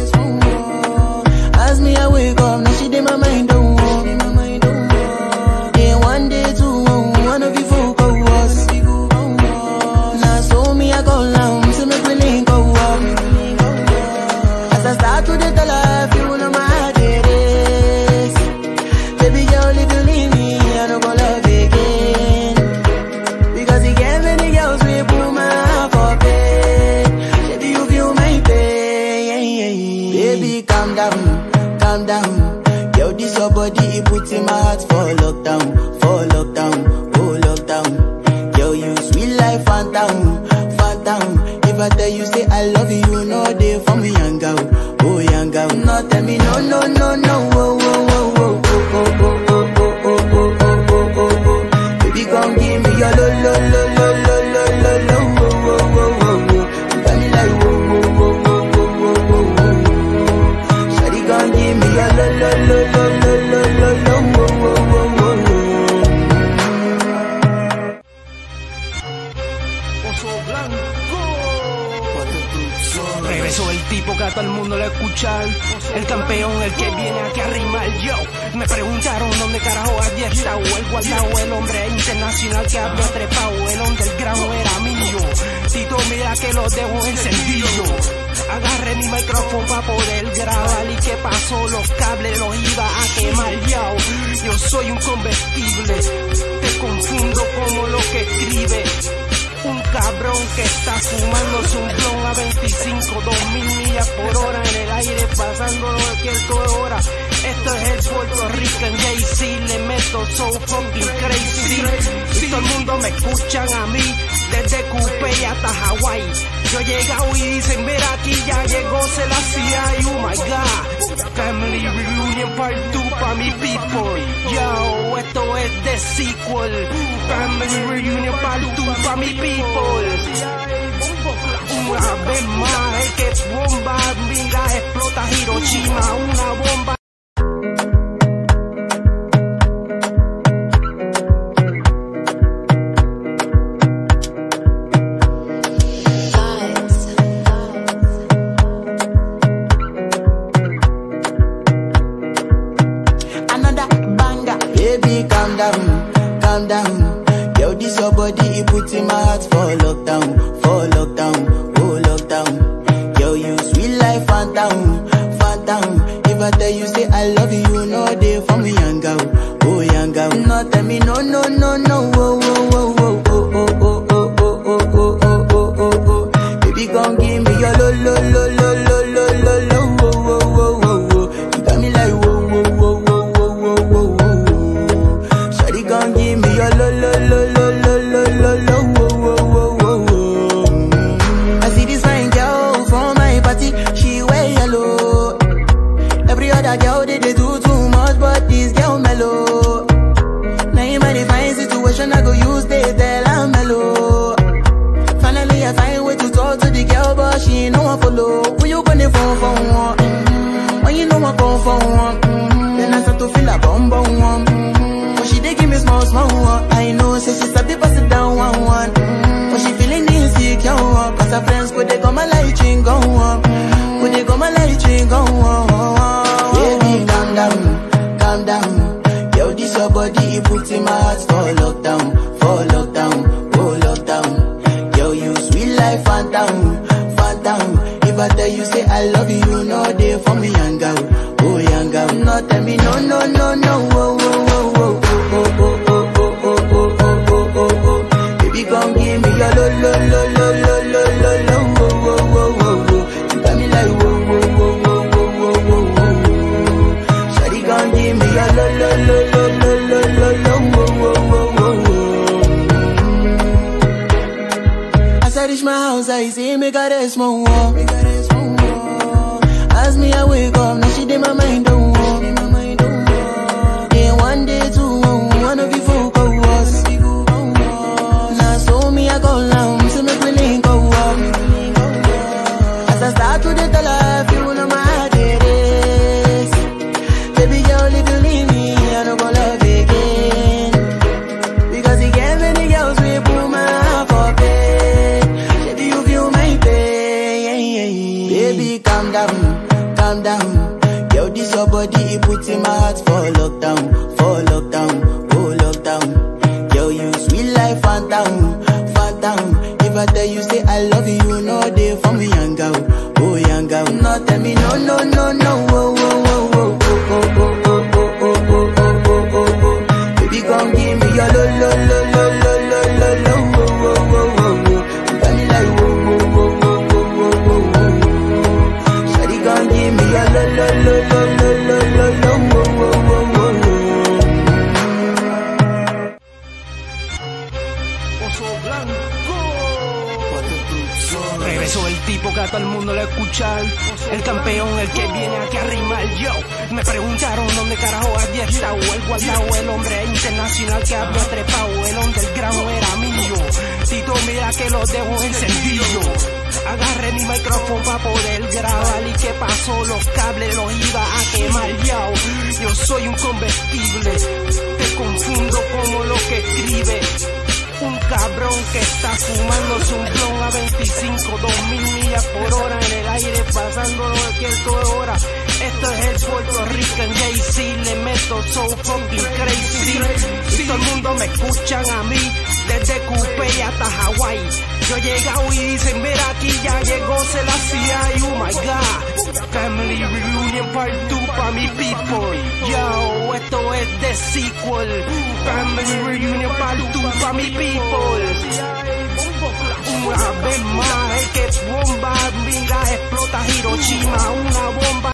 As me I wake up, now she did my mind don't walk. Then one day two, one of you folk go was. Now so me I go down, so me really go up. As I start to the tell her, you know my heart it is. Baby girl, if you leave me, I don't go love again. Because you get many girls we put my heart for bed. Baby, you feel my pain. Baby, calm down, calm down. Yo, this your body, it puts in my heart for lockdown, for lockdown, oh lockdown. Yo, you sweet life, phantom, phantom. If I tell you say I love you, you know they for me, young girl, oh young girl. No, tell me no, no, no, no, oh, oh, oh, oh, oh, oh, oh, oh, oh, oh, oh, oh, oh, oh. Baby, gon' give me your lo, lo, lo, lo, lo, lo, lo, lo, oh, oh, oh, oh, oh. You got me like whoa, whoa, whoa, whoa, whoa, whoa, whoa, whoa. Shawty gon' give me your lo, lo, lo, lo, lo, lo, lo, lo, oh, oh, oh, oh, oh. Oso Blanco. Regresó el tipo que a todo el mundo le escuchan. El campeón, el que viene aquí a rimar. Yo, me preguntaron dónde carajo había estado el guardado, el hombre internacional que había trepado. El underground era mío. Tito, mira que lo dejo encendido. Agarré mi micrófono para poder grabar. ¿Y qué pasó? Los cables los iba a quemar. Yo, yo soy un combustible. Te confundo como lo que escribe. Un cabrón que está fumándose un blon a veinticinco, dos mil millas por hora en el aire, pasando cualquier hora. Esto es el Puerto Rican Jay-Z, le meto so fucking crazy. Y todo el mundo me escuchan a mí, desde Coupé hasta Hawái. Yo he llegado y dicen, mira aquí ya llegó Selassie, oh my god. Family Reunion Part two pa' mi people. Yo, esto es de sequel. Family Reunion Part two pa' mi people. Una vez más, el que bomba, mira, explota Hiroshima, una bomba. Another banger. Baby, calm down, calm down. Yo, this your body, it puts in my heart for lockdown, for lockdown, oh lockdown. Yo, you sweet life, phantom, phantom. If I tell you say I love you, you know they for me, young girl, oh young girl. No, tell me no, no, no, no, oh, oh, oh, oh, oh, oh, oh, oh, oh, oh, oh, oh, oh, oh, oh. Baby, gon' give me your lo, lo, lo, lo, lo, lo, lo, lo, oh, oh, oh, oh, oh. You got me like whoa, whoa, whoa, whoa, whoa, whoa, whoa, whoa. Shawty gon' give me your When I go use they tell I'm mellow. Finally I find way to talk to the girl, but she ain't no one follow. Who you gonna phone for one? Mm-hmm. When you know I come for one, mm-hmm. Then I start to feel a bum bum one. Mm-hmm. But she dey give me small small one. I know, say she start to pass it down one one. Mm-hmm. But she feeling insecure, cause her friends go they come my light ring go on. Go they come my light ring go on. Baby, calm down, calm down. Yo, this your body, it puts in my heart for lockdown, for lockdown, oh lockdown. Yo, you sweet life, phantom, phantom. If I tell you say I love you, you know they for me, young girl, oh young girl. No, tell me no, no, no, no, oh, oh, oh, oh, oh, oh, oh, oh, oh, oh, oh, oh, oh. Baby, come give me your lo, lo, lo, lo, lo, lo, lo, lo, oh, oh, oh, oh, oh. You got me like whoa, whoa, whoa, whoa, whoa, whoa, whoa, whoa. Shawty, come give me your lo, lo, lo, lo, lo, lo, lo, lo, oh, oh, oh, oh, oh. As I reach my house, I see me got a small wall. As me, I wake up, now she did my mind don't walk. Day one, day two, one of you folk go was. Now so me, I go down, so make me link go up. As I start to the tell her, you know my heart it is. Baby girl, if you leave me, I don't go love again. Because you gave many girls, we put my heart for bed. Baby, you feel my pain. Baby, calm down, calm down. Yo, this your body, it puts in my heart for lockdown, for lockdown, oh lockdown. Yo, you sweet life, phantom, phantom. If I tell you say I love you, you know they for me, young girl, oh young girl. No, tell me no, no, no, no, oh, oh, oh, oh, oh, oh, oh, oh, oh, oh, oh, oh, oh, oh. Baby, come give me your lo, lo, lo, lo, lo, lo, lo, lo, oh, oh, oh, oh, oh. You got me like whoa, whoa, whoa, whoa, whoa, whoa, whoa. Shawty, come give me your lo, lo, lo, lo, lo, lo, lo, lo, oh, oh, oh, oh, oh. Oso Blanco. Regresó el tipo que a todo el mundo le escuchar. El campeón, el que viene aquí a rimar. Yo, me preguntaron dónde carajo había estado el guardado, el hombre internacional que había trepado. El underground era mío. Tito, mira que lo dejo encendido. Agarré mi micrófono para poder grabar. ¿Y qué pasó? Los cables los iba a quemar. Yo, yo soy un convertible. Te confundo como lo que escribe. Un cabrón que está fumándose un blon a veinticinco, dos mil millas por hora en el aire, pasándolo de cualquier hora. Esto es el Puerto Rican Jay-Z, le meto so fucking crazy. Y todo el mundo me escuchan a mí, desde Coupé hasta Hawái. Yo he llegado y dicen, mira aquí ya llegó Selassie, oh my god. Family Reunion Part two pa' mi people. Yo, esto es de sequel. Family Reunion Part two pa' mi people. Una vez más, el que bomba, mira, explota Hiroshima, una bomba.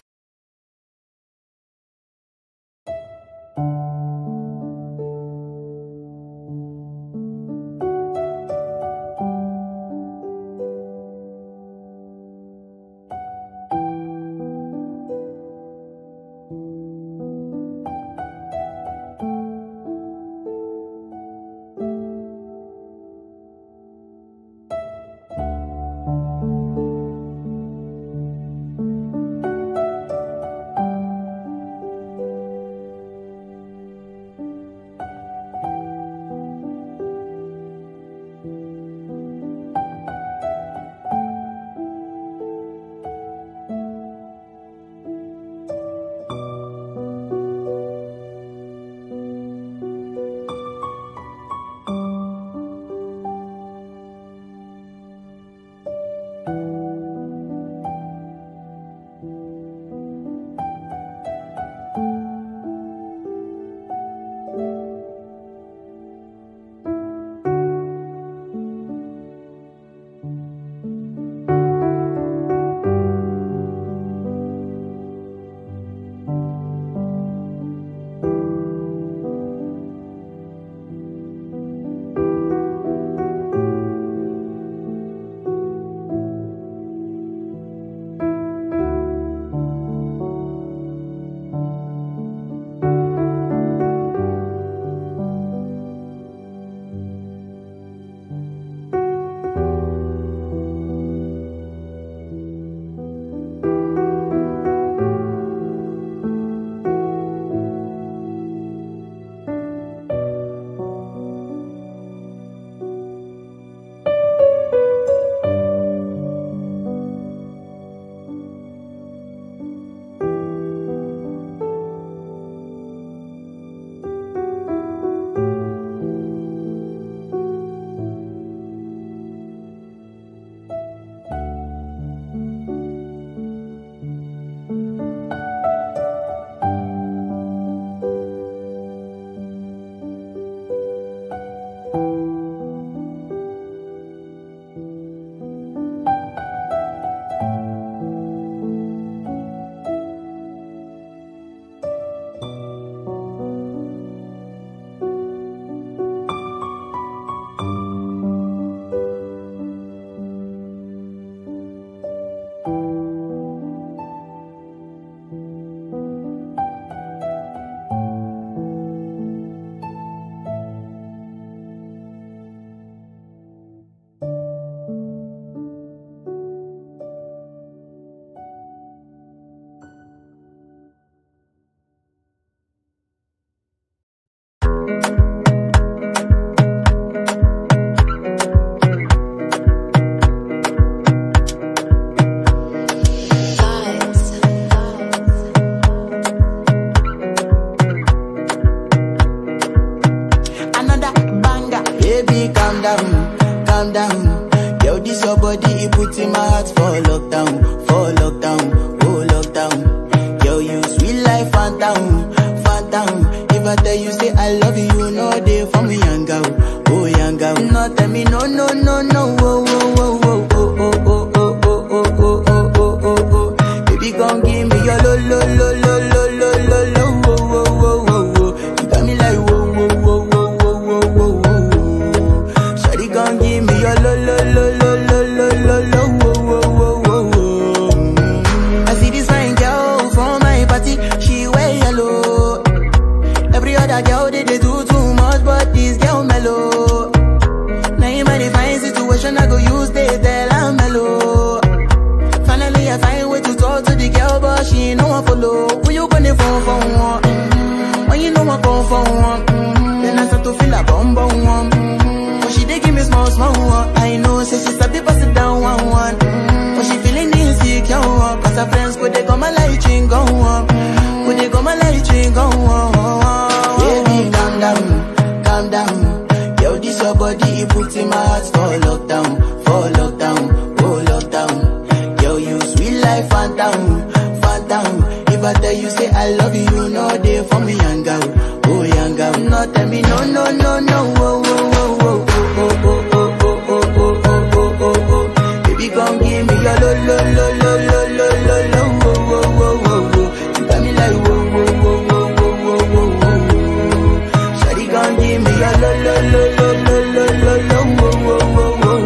calm down. Yo, this your body, it puts in my heart for lockdown, for lockdown, oh lockdown. Yo, you sweet life, phantom, phantom. If I tell you say I love you, you know they for me, young girl, oh young girl. No, tell me no, no, no, no, oh, oh, oh, oh, oh, oh, oh, oh, oh, oh, oh, oh, oh, oh. Baby, come give me your lo, lo, lo, lo, lo, lo, lo, lo, oh, oh, oh, oh, oh. You got me like whoa, whoa, whoa, whoa, whoa, whoa, whoa, whoa. Shawty, come give me your lo, lo, lo, lo, lo, lo, lo, lo, oh, oh, oh, oh, oh. I see this fine girl from my party, she wear yellow. Every other girl they, they do too much, but this girl mellow. Now in my fine situation, I go use they tell I'm mellow. Finally I find way to talk to the girl, but she ain't no one follow. Who you gonna phone for one? Mm-hmm. When you know I come for one, mm-hmm. Then I start to feel a bum bum one. Mm-hmm. But she dey give me small small one. I know, say she's a bit pass it down one one. Mm-hmm. But she feeling insecure, cause her friends go they come a light ring go on. Go they come a light ring go on. Baby, calm down, calm down. Yo, this your body, it puts in my heart for lockdown, for lockdown, oh lockdown. Yo, you sweet life, phantom, phantom. If I tell you say I love you, you know they for me, young girl, oh young girl. No, tell me no, no, no, no, oh, oh, oh, oh, oh, oh, oh, oh, oh, oh, oh, oh, oh, oh. Baby, come give me your lo, lo, lo, lo, lo, lo, lo, lo, oh, oh, oh, oh, oh. You got me like whoa, whoa, whoa, whoa, whoa, whoa, whoa, whoa. Shawty, come give me your lo, lo, lo, lo, lo, lo, lo, lo, oh, oh, oh, oh,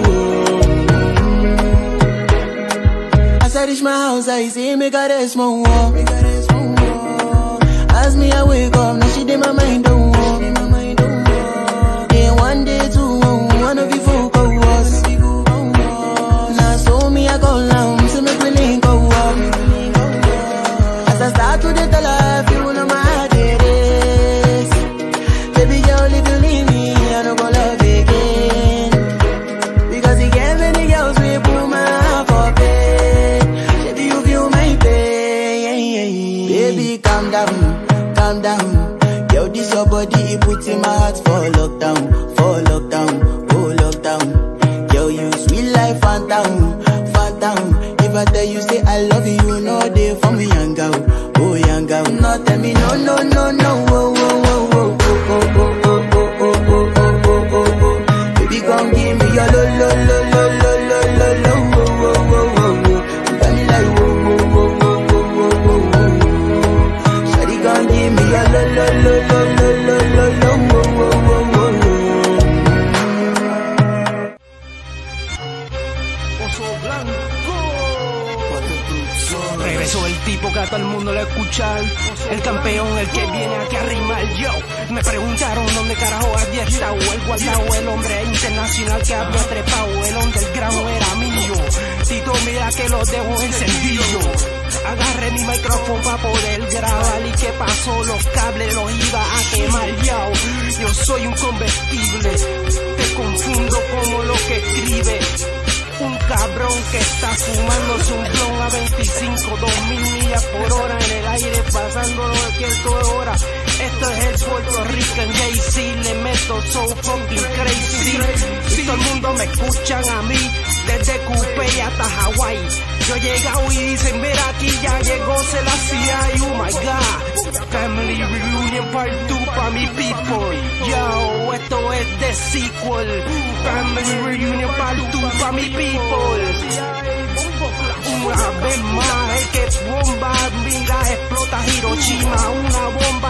oh. As I reach my house, I see me got a small wall. As me I wake up, now she did my mind don't walk. Then one day two, one of you folk go was. Now so me I go down, so make me link go up. As I start to the tell her, you know my heart it is. Baby girl, if you leave me, I don't go love again. Because you gave many girls we put my heart for bed. Baby, you feel my pain. Baby, calm down, calm down. Yo, this your body, it puts in my heart for lockdown, for lockdown, oh lockdown. Yo, you sweet life, phantom, phantom. If I tell you say I love you, you know they for me, young girl, oh young girl. No, tell me no, no, no, no, oh, oh, oh, oh, oh, oh, oh, oh, oh, oh, oh, oh, oh, oh. Baby, come give me your lo, lo, lo, lo, lo, lo, lo, lo, oh, oh, oh, oh, oh. You got me like whoa, whoa, whoa, whoa, whoa, whoa, whoa, whoa. Shawty, come give me your lo, lo, lo, lo, lo, lo, lo, lo, oh, oh, oh, oh, oh. Oso Blanco. Regresó el tipo que a todo el mundo le escuchar. El campeón, el que viene aquí a rimar. Yo, me preguntaron dónde carajo había estado el guardado, el hombre internacional que había trepado. El underground era mío. Tito, mira que lo dejo encendido. Agarré mi micrófono para poder grabar. ¿Y qué pasó? Los cables los iba a quemar. Yo, yo soy un convertible. Te confundo como lo que escribe. Un cabrón que está fumándose un blon a veinticinco, dos mil millas por hora en el aire, pasándolo de cualquier hora. Esto es el Puerto Rican Jay-Z, le meto so fucking crazy. Y todo el mundo me escuchan a mí, desde Coupé hasta Hawái. Yo he llegado y dicen, mira aquí ya llegó Selassie, oh my god. Family Reunion Part two pa' mi people. Yo, esto es de sequel. Family Reunion Part two pa' mi people. Una vez más, el que bomba, mira, explota Hiroshima, una bomba.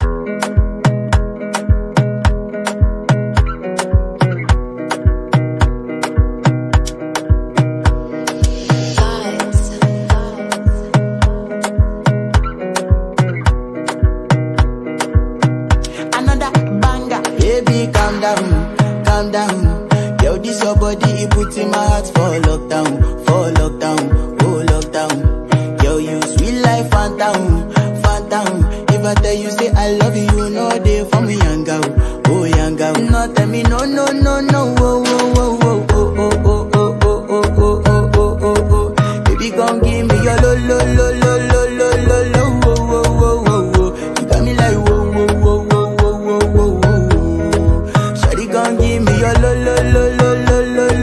Calm down, yo, this your body, it puts in my heart for lockdown, for lockdown, oh lockdown. Yo, you sweet life, phantom, phantom. If I tell you say I love you, you know they for me, young girl, oh young girl. No, tell me no, no, no, no, oh, oh, oh, oh, oh, oh, oh, oh, oh, oh, oh, oh, oh, oh, oh. Baby, come give me your lo, lo, lo, lo, lo, lo, lo, lo, oh, oh, oh, oh, oh. You got me like whoa, whoa, whoa, whoa, whoa, whoa, whoa, whoa. Shawty, come give me your lo, lo, lo, lo, lo, lo, lo.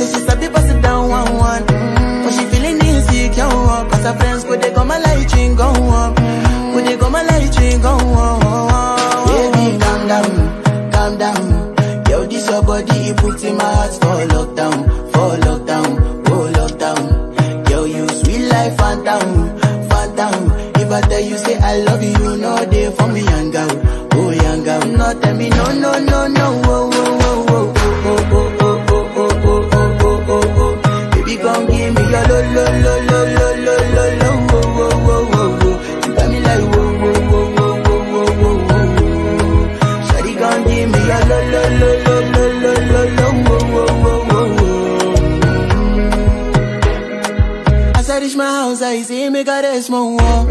say she sabi pass it down one one. Mm. But she feeling insecure, cause her friends go they go my light ring go on. Go they go my light ring go on. Baby, calm down, calm down. Yo, this your body, it puts in my heart for lockdown, for lockdown, oh lockdown. Yo, you sweet life, phantom, phantom. If I tell you say I love you, you know they for me young girl, oh young girl. No tell me no, no, no, no, oh, oh, oh, oh, oh, oh, oh, oh, oh, oh, oh, oh, oh. Baby, come give me your lo, lo, lo, lo, lo, lo, lo, lo, oh, oh, oh, oh, oh. You got me like whoa, whoa, whoa, whoa, whoa, whoa, whoa, whoa. Shawty, come give me your lo, lo, lo, lo, lo, lo, lo, lo, oh, oh, oh, oh, oh. As I reach my house, I see me got a small wall.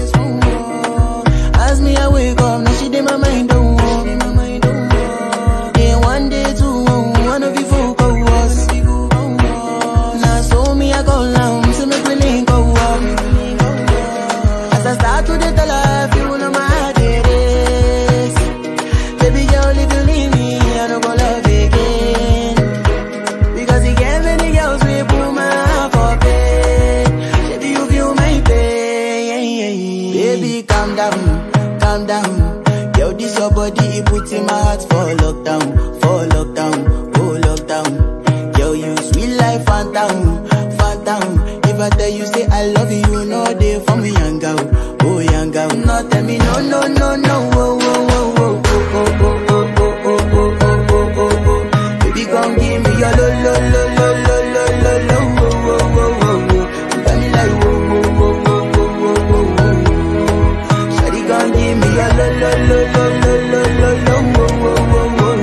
As me I wake up, now she did my mind don't walk. Then one day two, one of you folk go was. Now so me I go down, so me willing go up. As I start to the life, you know my heart it is. Baby girl, if you leave me, I don't go love again. Because you get many girls, we put my heart for bed. Baby, you feel my pain. Baby, calm down, calm down. Yo, this your body, it puts in my heart for lockdown, for lockdown, oh lockdown. Yo, you sweet life, phantom, phantom. If I tell you say I love you, you know they for me young girl, oh young girl. No tell me no, no, no, no, oh, oh, oh, oh, oh, oh, oh, oh, oh, oh, oh, oh, oh, oh. Baby, come give me your lo, lo, lo, lo, lo, lo, lo, lo, oh, oh, oh, oh, oh. You got me like whoa, whoa, whoa, whoa, whoa, whoa, whoa, whoa. Shawty, come give me your lo, lo, lo, lo, lo, lo, lo, lo, oh, oh, oh, oh, oh.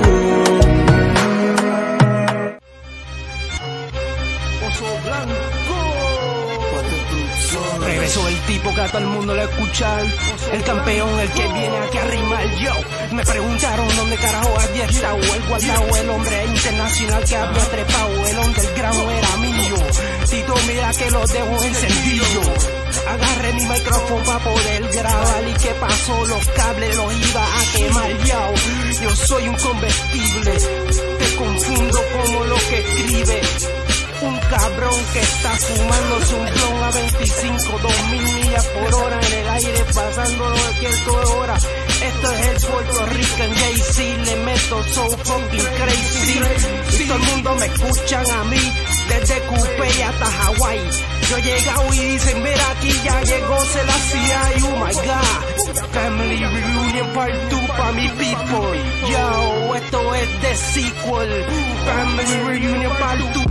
Oso Blanco. Regresó el tipo que a todo el mundo lo escuchar. El campeón, el que viene aquí a rimar. Yo, me preguntaron dónde carajo había estado el guardado, el hombre internacional que había trepado. El underground era mío. Tito, mira que lo dejo encendido. Agarré mi micrófono para poder grabar. ¿Y qué pasó? Los cables los iba a quemar. Yo, yo soy un combustible. Te confundo como lo que escribe un cabrón que está fumándose un blon a veinticinco, dos mil millas por hora en el aire, pasando cualquier hora. Esto es el Puerto Rican Jay-Z, le meto so fucking crazy. Y todo el mundo me escuchan a mí, desde Coupé hasta Hawái. Yo he llegado y dicen, mira aquí ya llegó Selassie, oh my god. Family Reunion Part two pa' mi people. Yo, esto es The Sequel. Family Reunion Part two.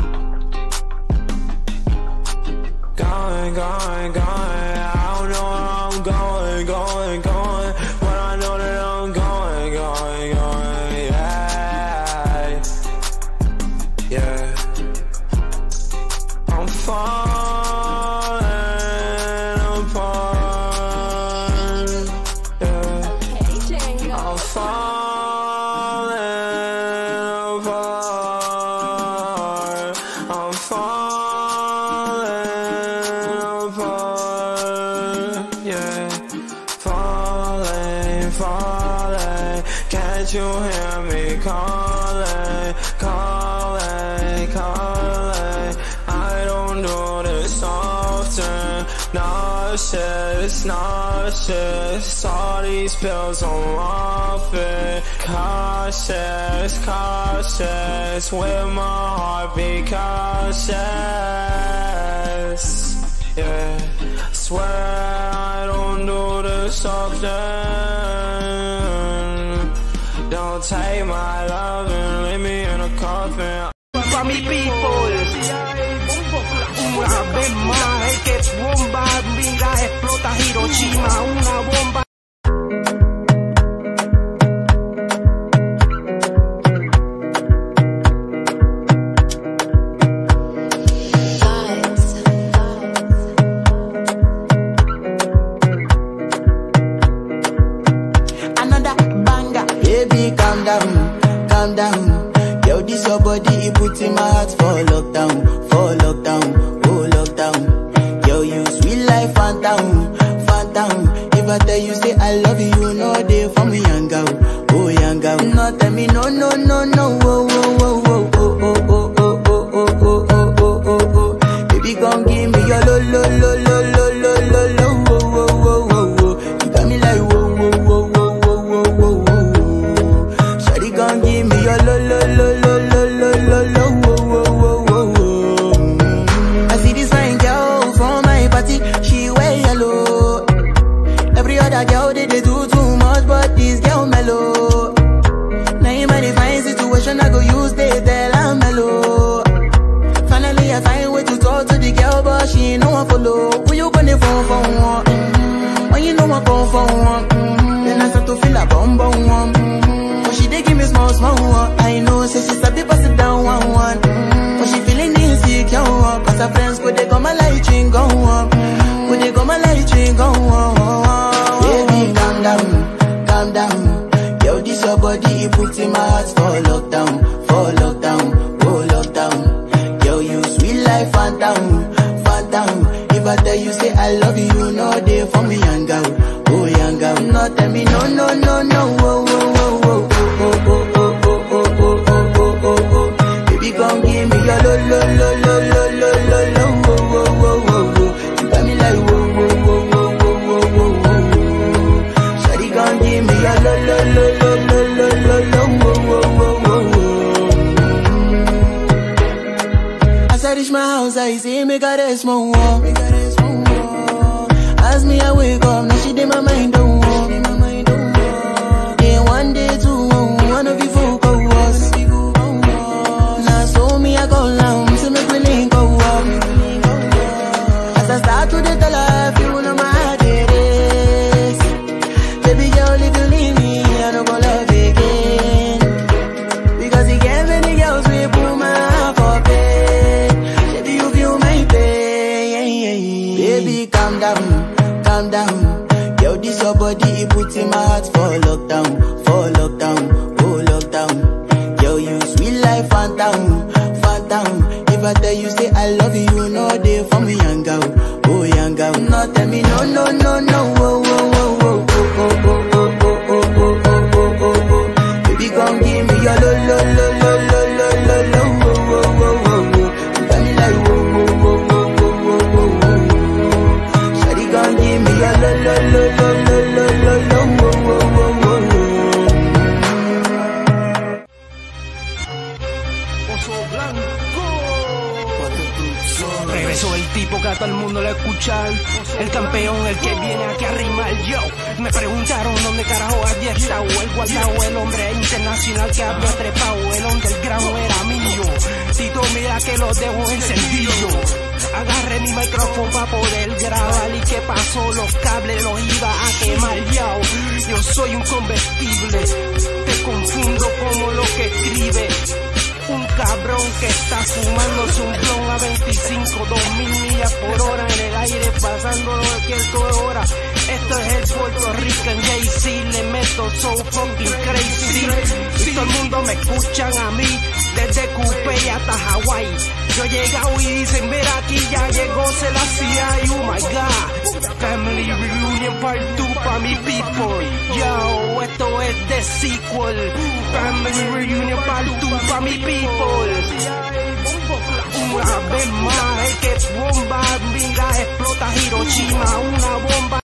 Going, going, going, I don't know where I'm going, going, going, but I know that I'm going, going, going, yeah, yeah, I'm falling apart, yeah, I'm falling apart, I'm falling. Can't you hear me calling, calling, calling? I don't do this often. Nauseous, nauseous. All these pills I'm off it. Cautious, cautious. With my heart be cautious. Yeah, swear I don't do this often. Don't take my love and leave me in a coffin. Pa' mi people, una vez más, el que bomba, mira, explota Hiroshima, una bomba. Calm down, calm down. Yo, this your body, it puts in my heart for lockdown, for lockdown, oh lockdown. Yo, you sweet life, phantom, phantom. If I tell you say I love you, you know they for me young girl, oh young girl. No tell me no, no, no, no, oh, oh, oh, oh, oh, oh, oh, oh, oh, oh, one. I know, say she's a bit pass it down one one. But she feeling insecure, cause her friends could they come a light ring go on. Could they come a light ring go on. Baby, calm down, calm down. Yo, this your body, it puts in my heart for lockdown, for lockdown, oh lockdown. Yo, you sweet life, phantom, phantom. If I tell you, say I love you, no day for me, young girl, oh young girl. No, tell me, no, no, no, no, oh, oh, oh, oh, oh, oh, oh, oh, oh, oh, oh, oh, oh, oh. Baby, come give me your lo, lo, lo, lo, lo, lo, lo, lo, oh, oh, oh, oh, oh. You got me like, whoa, whoa, whoa, whoa, whoa, whoa, whoa, whoa. Shawty, come give me your lo, lo, lo, lo, lo, lo, lo, lo, oh, oh, oh, oh, oh. As I reach my house, I see me got a small wall. As me, I wake up, now she did my mind don't walk. Then one day, two, one of you folk go was. Now so me, I go down, so me willing go up. As I start to the tell her, you know my heart it is. Baby girl, if you leave me, I don't go love again. Because you get many girls, we put my heart for bed. Baby, you feel my pain. Baby, calm down. Calm down, yo, this your body, it puts in my heart for lockdown, for lockdown, oh lockdown. Yo, you sweet life, phantom, phantom. If I tell you, say I love you, no day for me, young girl, oh young girl. No, tell me, no, no, no, no, oh, oh, oh, oh, oh, oh, oh, oh, oh, oh, oh, oh, oh, oh. Baby, come give me your lo, lo, lo, lo, lo, lo, lo, lo, oh, oh, oh, oh, oh. You got me like, oh, oh, oh, oh, oh, oh, oh, oh. Shawty, come give me your lo, lo, lo, lo, lo, lo, lo, lo, oh, oh, oh, oh, oh. Oso Blanco. Regresó el tipo que a todo el mundo le escuchan. El campeón, el que viene aquí a rimar. Yo, me preguntaron dónde carajo había estado el guardado, el hombre internacional que había trepado. El underground era mío. Tito, mira que lo dejo encendido. Agarré mi micrófono para poder grabar. ¿Y qué pasó? Los cables los iba a quemar. Yo, yo soy un combustible. Te confundo como lo que escribe un cabrón que está fumándose un blon a veinticinco, dos mil millas por hora en el aire, pasando cualquier hora. Esto es el Puerto Rican Jay-Z, le meto so fucking crazy. Y todo el mundo me escuchan a mí, desde Coupé hasta Hawái. Yo he llegado y dicen, mira aquí ya llegó Selassie, oh my god. Family Reunion Part two pa' mi people. Yo, esto es de sequel. Family Reunion Part two pa' mi people. Una vez más, es que bomba, mira, explota Hiroshima, una bomba.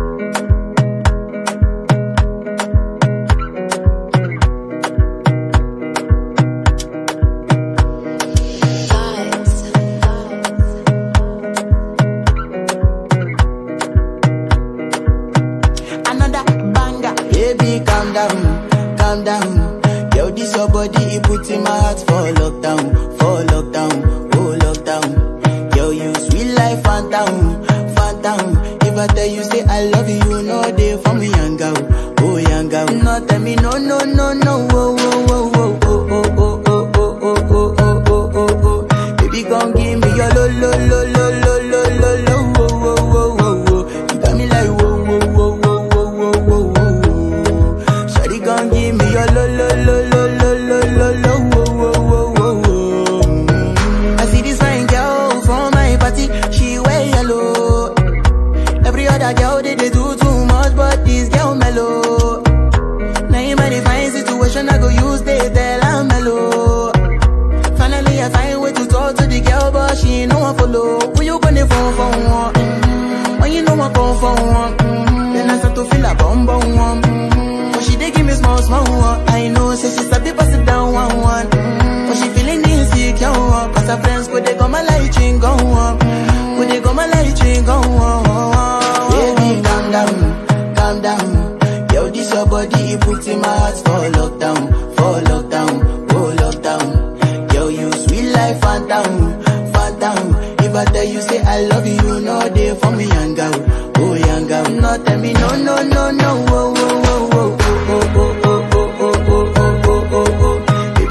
Baby, calm down, calm down. Yo, this your body, it puts in my heart for lockdown, for lockdown, oh lockdown. Yo, you sweet life, phantom, phantom. If I tell you, say I love you, no day for me, young girl, oh young girl. No, tell me, no, no, no, no, oh, oh, oh, oh, oh, oh, oh, oh, oh, oh, oh, oh, oh, oh. Baby, come give me your lo, lo, lo, lo, lo, lo, lo, lo, oh, oh, oh, oh, oh. You got me like, whoa, whoa, whoa, whoa, whoa, whoa, whoa, whoa. Shawty, come give me your lo, lo, lo, lo, lo, lo, lo, lo, oh, oh, oh, oh, oh. I see this fine girl from my party, she wear yellow. Every other girl, they, they do too much, but this girl mellow. Now in my divine situation, I go use they tell I'm mellow. Finally, I find way to talk to the girl, but she ain't no one follow. Who you gonna phone for one? Mm-hmm. When you know I come for one, mm-hmm. Then I start to feel a bum bum one. Mm-hmm. But she dey give me small small one. I know, say she's a bit pass it down one one. Mm-hmm. But she feeling insecure, cause her friends go they come a light ring go on. Go they come a light ring go on. Baby, calm down, calm down. Yo, this your body, it puts in my heart for lockdown, for lockdown, oh lockdown. Yo, you sweet life, phantom, phantom. If I tell you, say I love you, no day for me, young girl, oh young girl. No, tell me, no, no, no, no, oh, oh, oh, oh, oh, oh, oh, oh, oh, oh, oh, oh, oh, oh.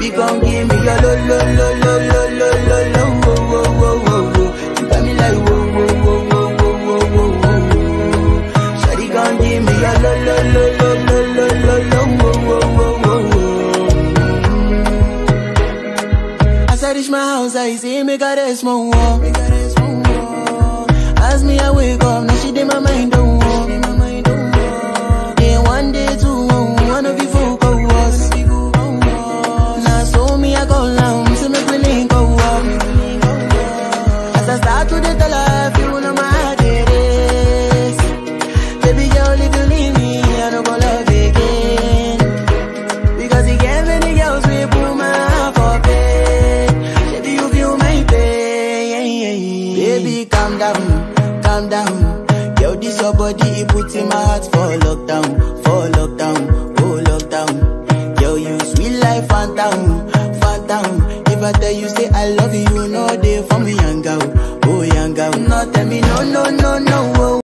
Baby, come give me your lo lo lo lo lo lo lo lo wo wo wo wo wo. You got me like wo wo wo wo wo wo wo wo. Shawty, come give me your lo lo lo lo lo lo lo lo wo wo wo wo wo. As I reach my house, I see me got a small wall. As me I wake up, now she did my mind don't walk. Then one day two, one of you folk go was. Now so me I go down, so make me link go up. As I start to the tell her, you know my heart it is. Baby girl, if you leave me, I don't go love again. Because you gave many girls we put my heart for bed. Baby, you feel my pain. Baby, calm down. Calm down, yo, this your body, it puts in my heart for lockdown, for lockdown, oh lockdown. Yo, you sweet life, phantom, phantom. If I tell you say I love you, you know they for me young girl, oh young girl. No, tell me no, no, no, no.